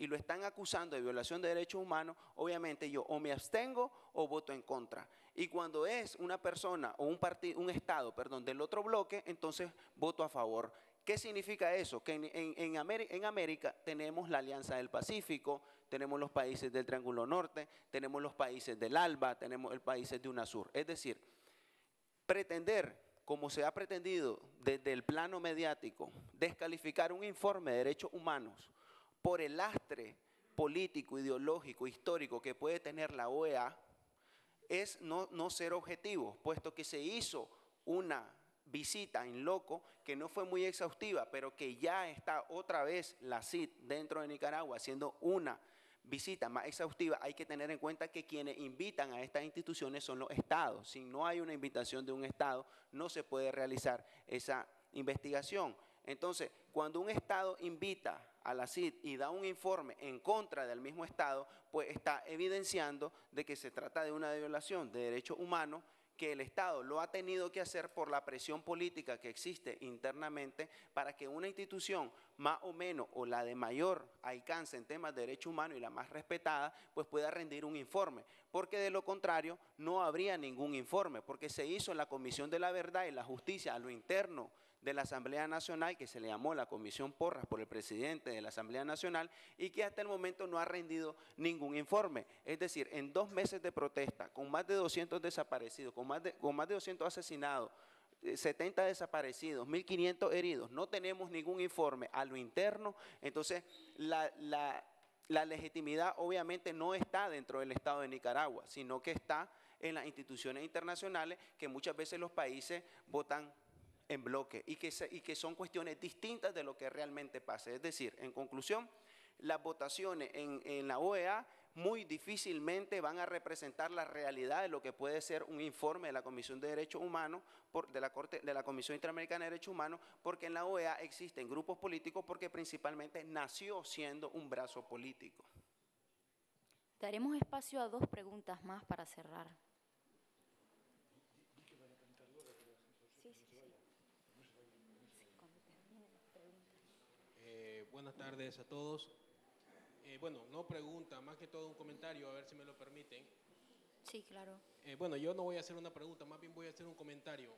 y lo están acusando de violación de derechos humanos, obviamente yo o me abstengo o voto en contra. Y cuando es una persona o un Estado, del otro bloque, entonces voto a favor. ¿Qué significa eso? Que en América tenemos la Alianza del Pacífico, tenemos los países del Triángulo Norte, tenemos los países del ALBA, tenemos los países de UNASUR. Es decir, pretender, como se ha pretendido desde el plano mediático, descalificar un informe de derechos humanos por el lastre político, ideológico, histórico que puede tener la OEA, es no ser objetivo, puesto que se hizo una visita in loco que no fue muy exhaustiva, pero que ya está otra vez la CID dentro de Nicaragua haciendo una visita más exhaustiva. Hay que tener en cuenta que quienes invitan a estas instituciones son los estados. Si no hay una invitación de un estado, no se puede realizar esa investigación. Entonces, cuando un estado invita a la CID y da un informe en contra del mismo estado, pues está evidenciando de que se trata de una violación de derechos humanos, que el Estado lo ha tenido que hacer por la presión política que existe internamente para que una institución más o menos o la de mayor alcance en temas de derechos humanos y la más respetada, pues pueda rendir un informe, porque de lo contrario no habría ningún informe, porque se hizo en la Comisión de la Verdad y la Justicia a lo interno de la Asamblea Nacional, que se le llamó la Comisión Porras por el presidente de la Asamblea Nacional, y que hasta el momento no ha rendido ningún informe. Es decir, en 2 meses de protesta, con más de 200 desaparecidos, con más de 200 asesinados, 70 desaparecidos, 1.500 heridos, no tenemos ningún informe a lo interno. Entonces la legitimidad obviamente no está dentro del Estado de Nicaragua, sino que está en las instituciones internacionales, que muchas veces los países votan en bloque y que son cuestiones distintas de lo que realmente pasa. Es decir, en conclusión, las votaciones en la OEA muy difícilmente van a representar la realidad de lo que puede ser un informe de la Comisión de Derechos Humanos, de la Comisión Interamericana de Derechos Humanos, porque en la OEA existen grupos políticos, porque principalmente nació siendo un brazo político. Daremos espacio a 2 preguntas más para cerrar. Buenas tardes a todos. Bueno, no pregunta, más que todo un comentario, a ver si me lo permiten. Sí, claro. Bueno, yo no voy a hacer una pregunta, más bien voy a hacer un comentario.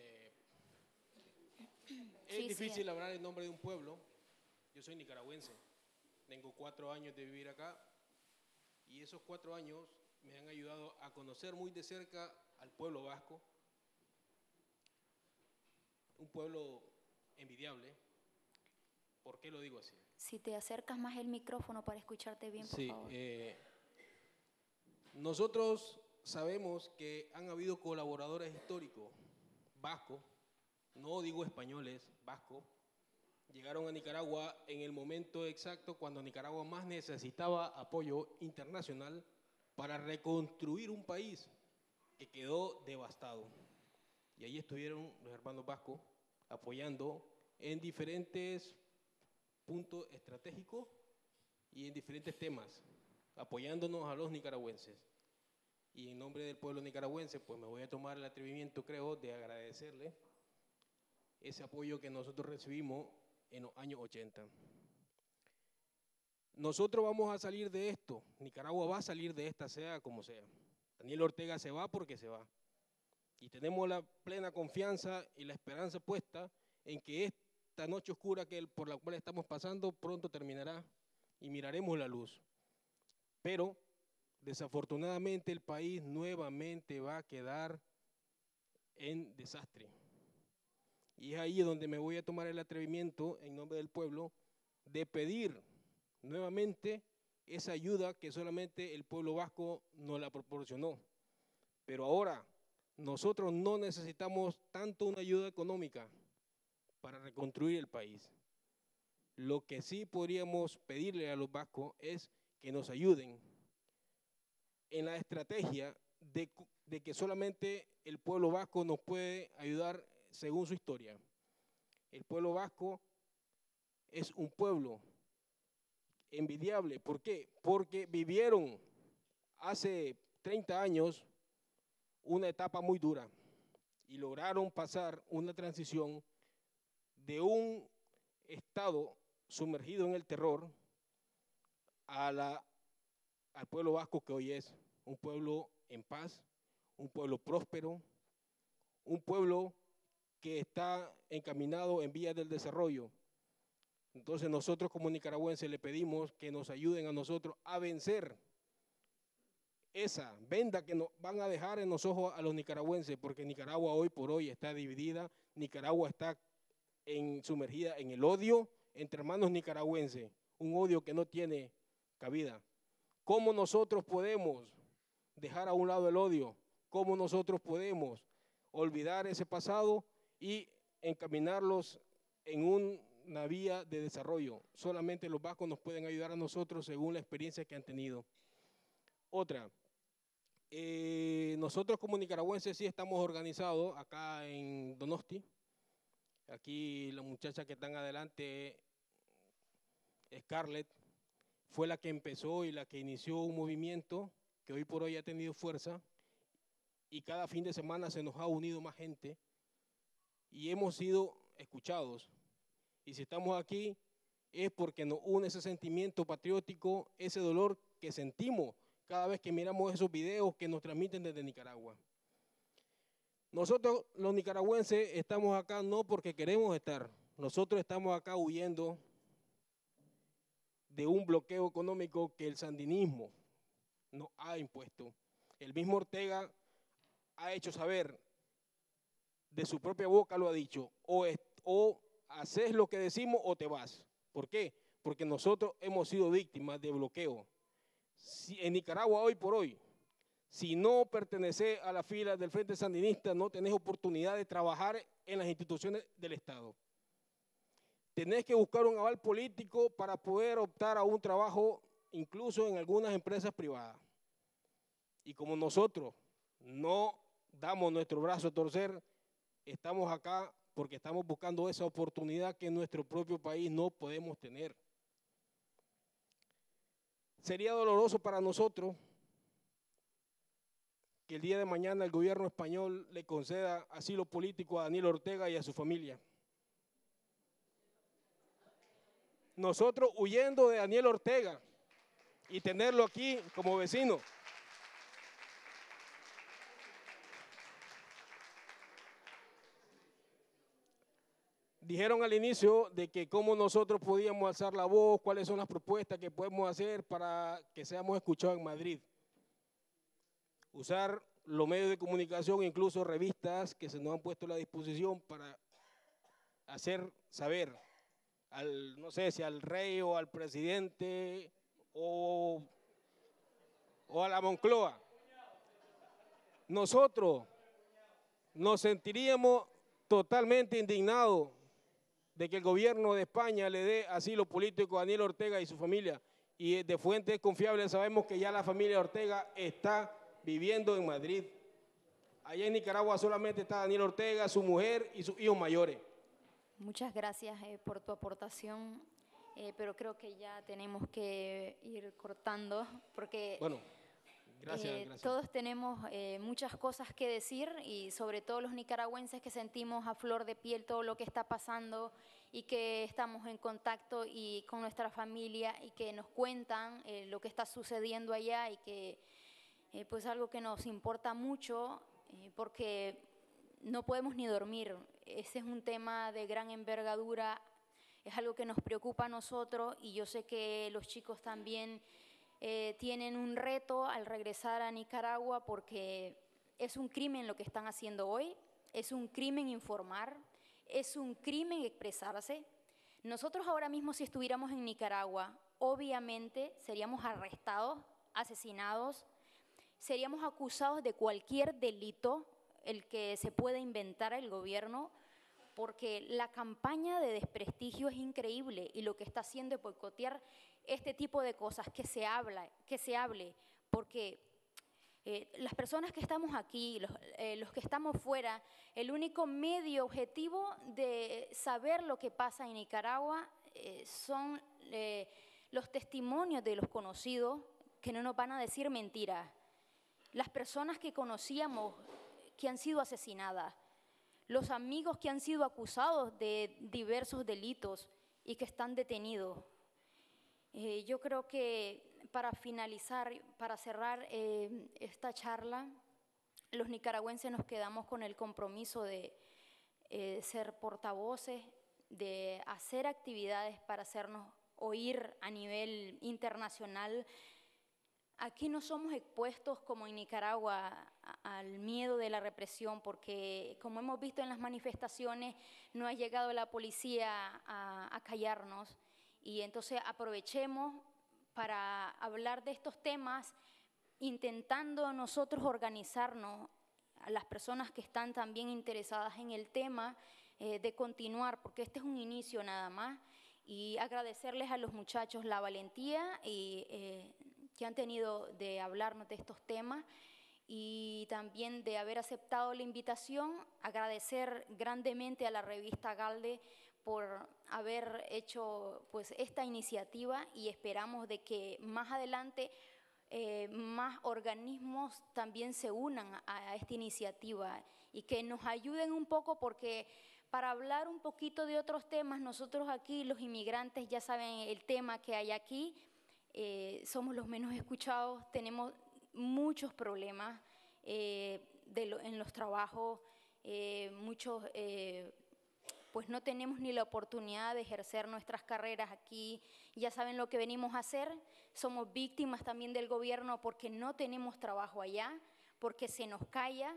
Es difícil hablar en nombre de un pueblo. Yo soy nicaragüense, tengo 4 años de vivir acá y esos 4 años me han ayudado a conocer muy de cerca al pueblo vasco, un pueblo envidiable. ¿Por qué lo digo así? Si te acercas más el micrófono para escucharte bien, por favor. Nosotros sabemos que han habido colaboradores históricos vascos, no digo españoles, vascos, llegaron a Nicaragua en el momento exacto cuando Nicaragua más necesitaba apoyo internacional para reconstruir un país que quedó devastado. Y ahí estuvieron los hermanos vascos apoyando en diferentes puntos estratégicos y en diferentes temas, apoyándonos a los nicaragüenses. Y en nombre del pueblo nicaragüense, pues me voy a tomar el atrevimiento, creo, de agradecerle ese apoyo que nosotros recibimos en los años 80. Nosotros vamos a salir de esto, Nicaragua va a salir de esta, sea como sea. Daniel Ortega se va porque se va. Y tenemos la plena confianza y la esperanza puesta en que esta noche oscura por la cual estamos pasando pronto terminará y miraremos la luz. Pero desafortunadamente el país nuevamente va a quedar en desastre. Y es ahí donde me voy a tomar el atrevimiento en nombre del pueblo de pedir nuevamente esa ayuda que solamente el pueblo vasco nos la proporcionó. Pero ahora nosotros no necesitamos tanto una ayuda económica para reconstruir el país. Lo que sí podríamos pedirle a los vascos es que nos ayuden en la estrategia de que solamente el pueblo vasco nos puede ayudar según su historia. El pueblo vasco es un pueblo envidiable. ¿Por qué? Porque vivieron hace 30 años una etapa muy dura y lograron pasar una transición de un Estado sumergido en el terror al pueblo vasco que hoy es un pueblo en paz, un pueblo próspero, un pueblo que está encaminado en vías del desarrollo. Entonces nosotros como nicaragüenses le pedimos que nos ayuden a nosotros a vencer esa venda que nos van a dejar en los ojos a los nicaragüenses, porque Nicaragua hoy por hoy está dividida, Nicaragua está sumergida en el odio entre hermanos nicaragüenses, un odio que no tiene cabida. ¿Cómo nosotros podemos dejar a un lado el odio? ¿Cómo nosotros podemos olvidar ese pasado y encaminarlos en una vía de desarrollo? Solamente los vascos nos pueden ayudar a nosotros según la experiencia que han tenido. Otra, nosotros como nicaragüenses sí estamos organizados acá en Donosti. Aquí la muchacha que están adelante, Scarlett, fue la que empezó y la que inició un movimiento que hoy por hoy ha tenido fuerza y cada fin de semana se nos ha unido más gente y hemos sido escuchados. Y si estamos aquí es porque nos une ese sentimiento patriótico, ese dolor que sentimos cada vez que miramos esos videos que nos transmiten desde Nicaragua. Nosotros los nicaragüenses estamos acá no porque queremos estar, nosotros estamos acá huyendo de un bloqueo económico que el sandinismo nos ha impuesto. El mismo Ortega ha hecho saber, de su propia boca lo ha dicho, o haces lo que decimos o te vas. ¿Por qué? Porque nosotros hemos sido víctimas de bloqueo. En Nicaragua hoy por hoy, si no perteneces a la fila del Frente Sandinista, no tenés oportunidad de trabajar en las instituciones del Estado. Tenés que buscar un aval político para poder optar a un trabajo, incluso en algunas empresas privadas. Y como nosotros no damos nuestro brazo a torcer, estamos acá porque estamos buscando esa oportunidad que en nuestro propio país no podemos tener. Sería doloroso para nosotros que el día de mañana el gobierno español le conceda asilo político a Daniel Ortega y a su familia. Nosotros huyendo de Daniel Ortega y tenerlo aquí como vecino. Dijeron al inicio de que cómo nosotros podíamos alzar la voz, cuáles son las propuestas que podemos hacer para que seamos escuchados en Madrid. Usar los medios de comunicación, incluso revistas que se nos han puesto a la disposición para hacer saber, no sé si al rey o al presidente o a la Moncloa. Nosotros nos sentiríamos totalmente indignados de que el gobierno de España le dé asilo político a Daniel Ortega y su familia. Y de fuentes confiables sabemos que ya la familia Ortega está viviendo en Madrid. Allá en Nicaragua solamente está Daniel Ortega, su mujer y sus hijos mayores. Muchas gracias por tu aportación, pero creo que ya tenemos que ir cortando porque bueno, gracias. Todos tenemos muchas cosas que decir y sobre todo los nicaragüenses que sentimos a flor de piel todo lo que está pasando y que estamos en contacto y con nuestra familia y que nos cuentan lo que está sucediendo allá y que pues algo que nos importa mucho porque no podemos ni dormir. Ese es un tema de gran envergadura, es algo que nos preocupa a nosotros y yo sé que los chicos también tienen un reto al regresar a Nicaragua porque es un crimen lo que están haciendo hoy, es un crimen informar, es un crimen expresarse. Nosotros ahora mismo si estuviéramos en Nicaragua, obviamente seríamos arrestados, asesinados, seríamos acusados de cualquier delito, el que se pueda inventar el gobierno, porque la campaña de desprestigio es increíble y lo que está haciendo es boicotear este tipo de cosas, que se hable, porque las personas que estamos aquí, los que estamos fuera, el único medio objetivo de saber lo que pasa en Nicaragua son los testimonios de los conocidos que no nos van a decir mentiras. Las personas que conocíamos que han sido asesinadas, los amigos que han sido acusados de diversos delitos y que están detenidos. Yo creo que para finalizar, para cerrar esta charla, los nicaragüenses nos quedamos con el compromiso de ser portavoces, de hacer actividades para hacernos oír a nivel internacional. Aquí no somos expuestos como en Nicaragua al miedo de la represión, porque como hemos visto en las manifestaciones, no ha llegado la policía a callarnos. Y entonces aprovechemos para hablar de estos temas, intentando nosotros organizarnos, a las personas que están también interesadas en el tema, de continuar, porque este es un inicio nada más, y agradecerles a los muchachos la valentía que han tenido de hablarnos de estos temas y también de haber aceptado la invitación. Agradecer grandemente a la revista Galde por haber hecho pues esta iniciativa, y esperamos de que más adelante más organismos también se unan a esta iniciativa y que nos ayuden un poco, porque para hablar un poquito de otros temas, nosotros aquí los inmigrantes ya saben el tema que hay aquí, somos los menos escuchados, tenemos muchos problemas en los trabajos, muchos pues no tenemos ni la oportunidad de ejercer nuestras carreras aquí. Ya saben lo que venimos a hacer, somos víctimas también del gobierno porque no tenemos trabajo allá, porque se nos calla,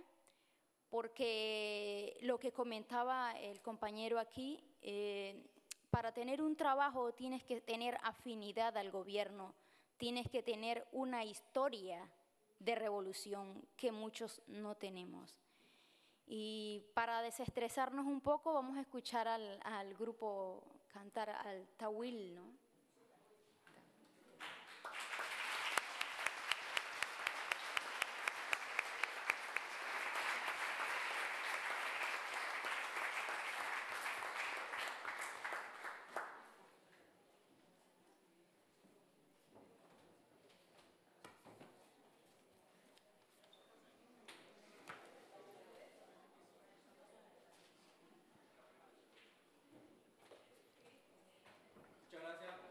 porque lo que comentaba el compañero aquí, para tener un trabajo tienes que tener afinidad al gobierno, tienes que tener una historia de revolución que muchos no tenemos. Y para desestresarnos un poco vamos a escuchar al grupo cantar al Tawil, ¿no? Muchas gracias.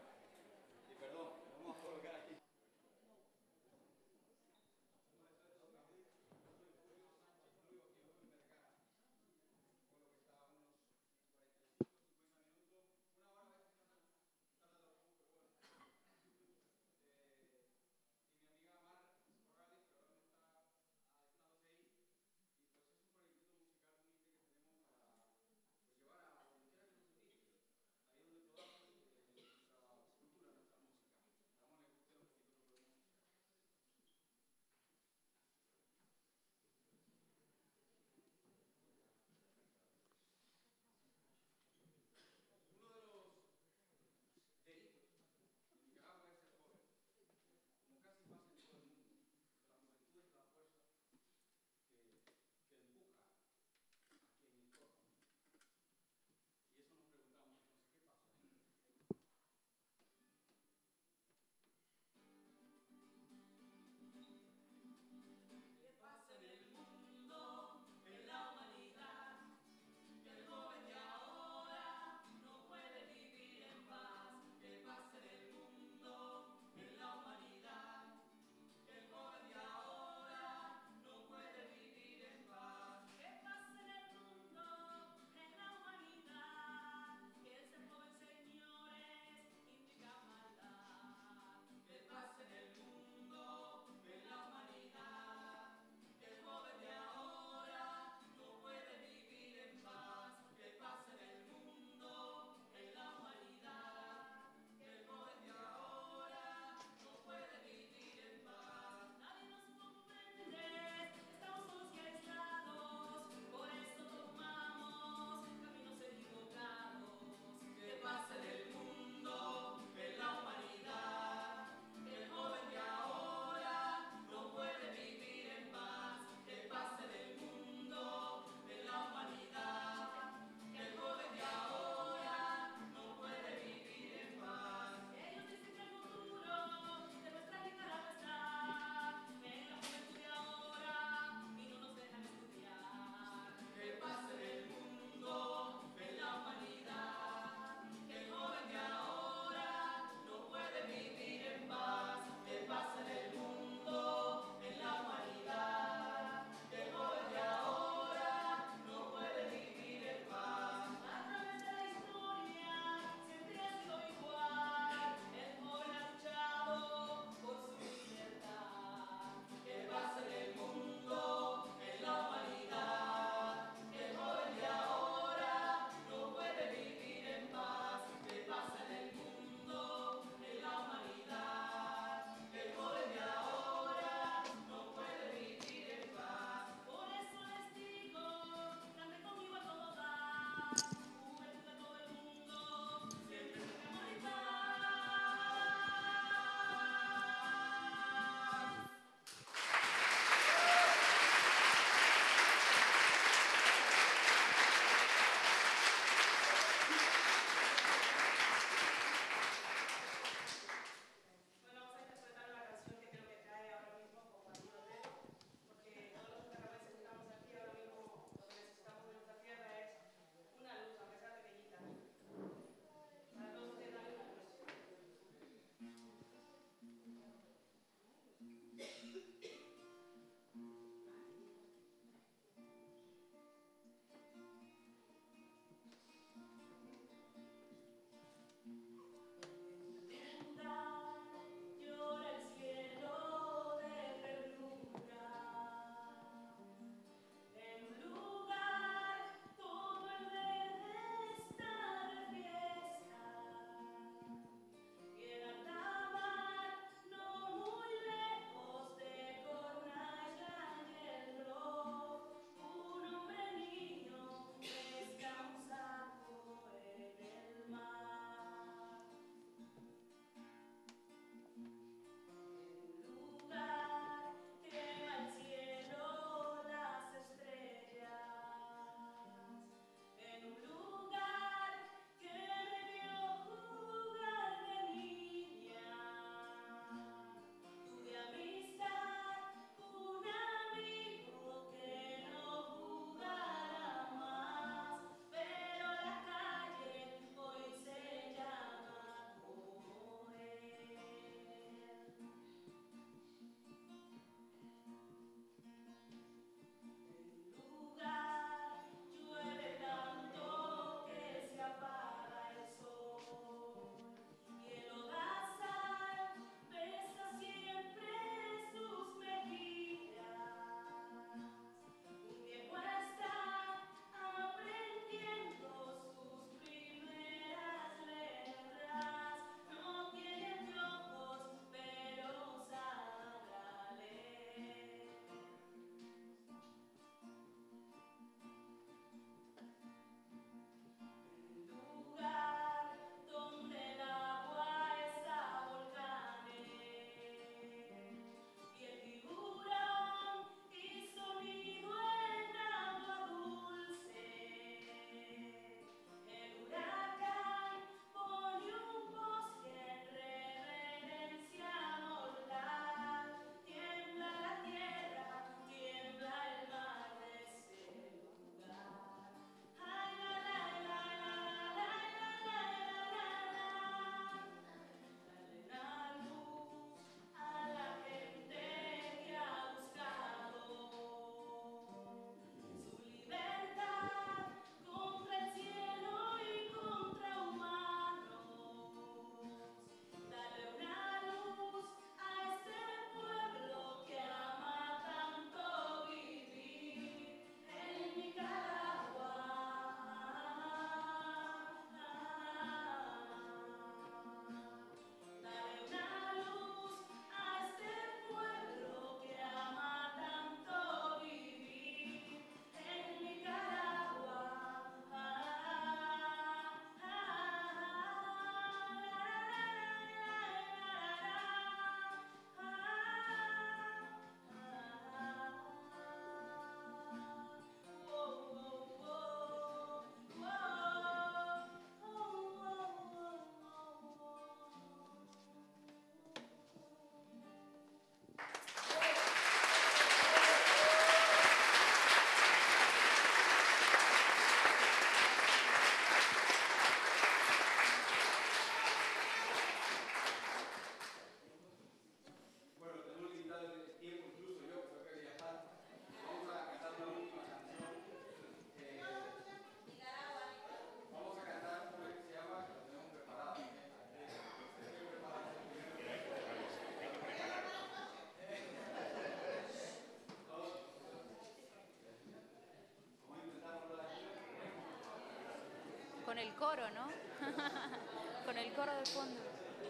Con el coro, ¿no? Con el coro de fondo.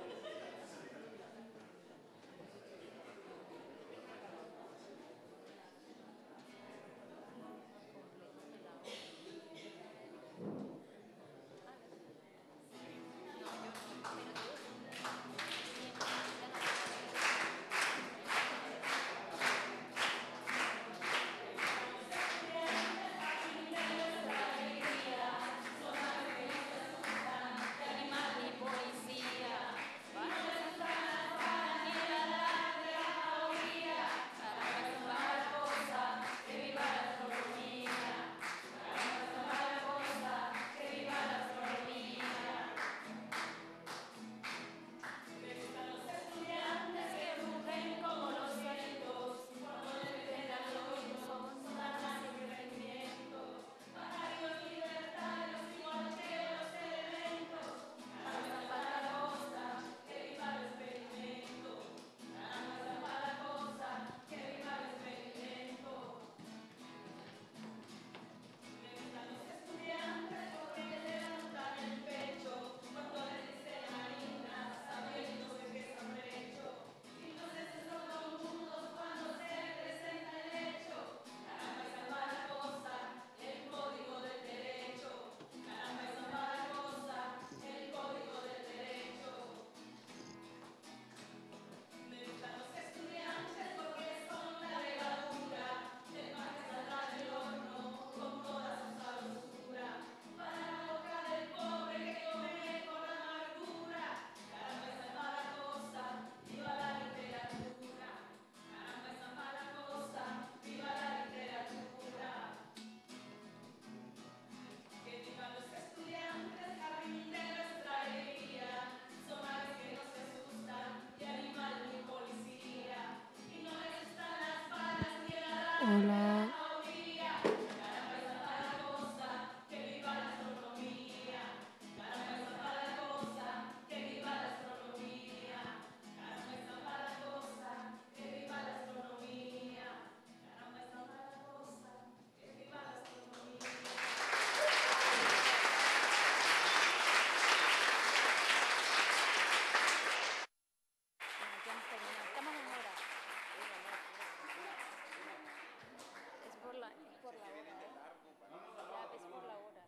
Hola. Estamos en hora. Es por la hora. Ya, es por la hora.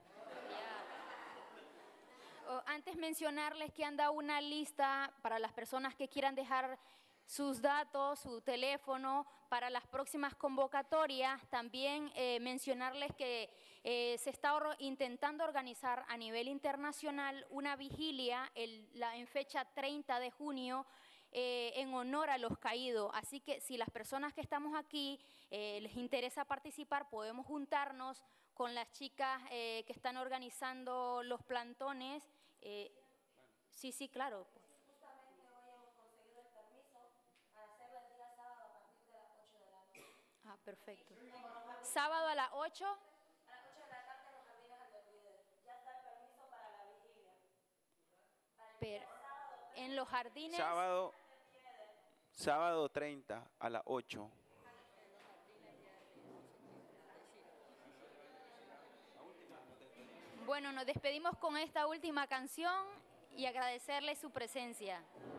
Ya. Antes mencionarles que han dado una lista para las personas que quieran dejar sus datos, su teléfono para las próximas convocatorias. También mencionarles que se está intentando organizar a nivel internacional una vigilia en fecha 30 de junio en honor a los caídos. Así que si las personas que estamos aquí les interesa participar, podemos juntarnos con las chicas que están organizando los plantones. Sí, sí, claro. Justamente hoy hemos conseguido el permiso para hacerlo el día sábado a partir de las 8 de la noche. Ah, perfecto. ¿Sábado a las 8? A las 8 de la tarde en los jardines Alderwide. Ya está el permiso para la vigilia. En los jardines. Sábado 30 a las 8. Bueno, nos despedimos con esta última canción y agradecerle su presencia.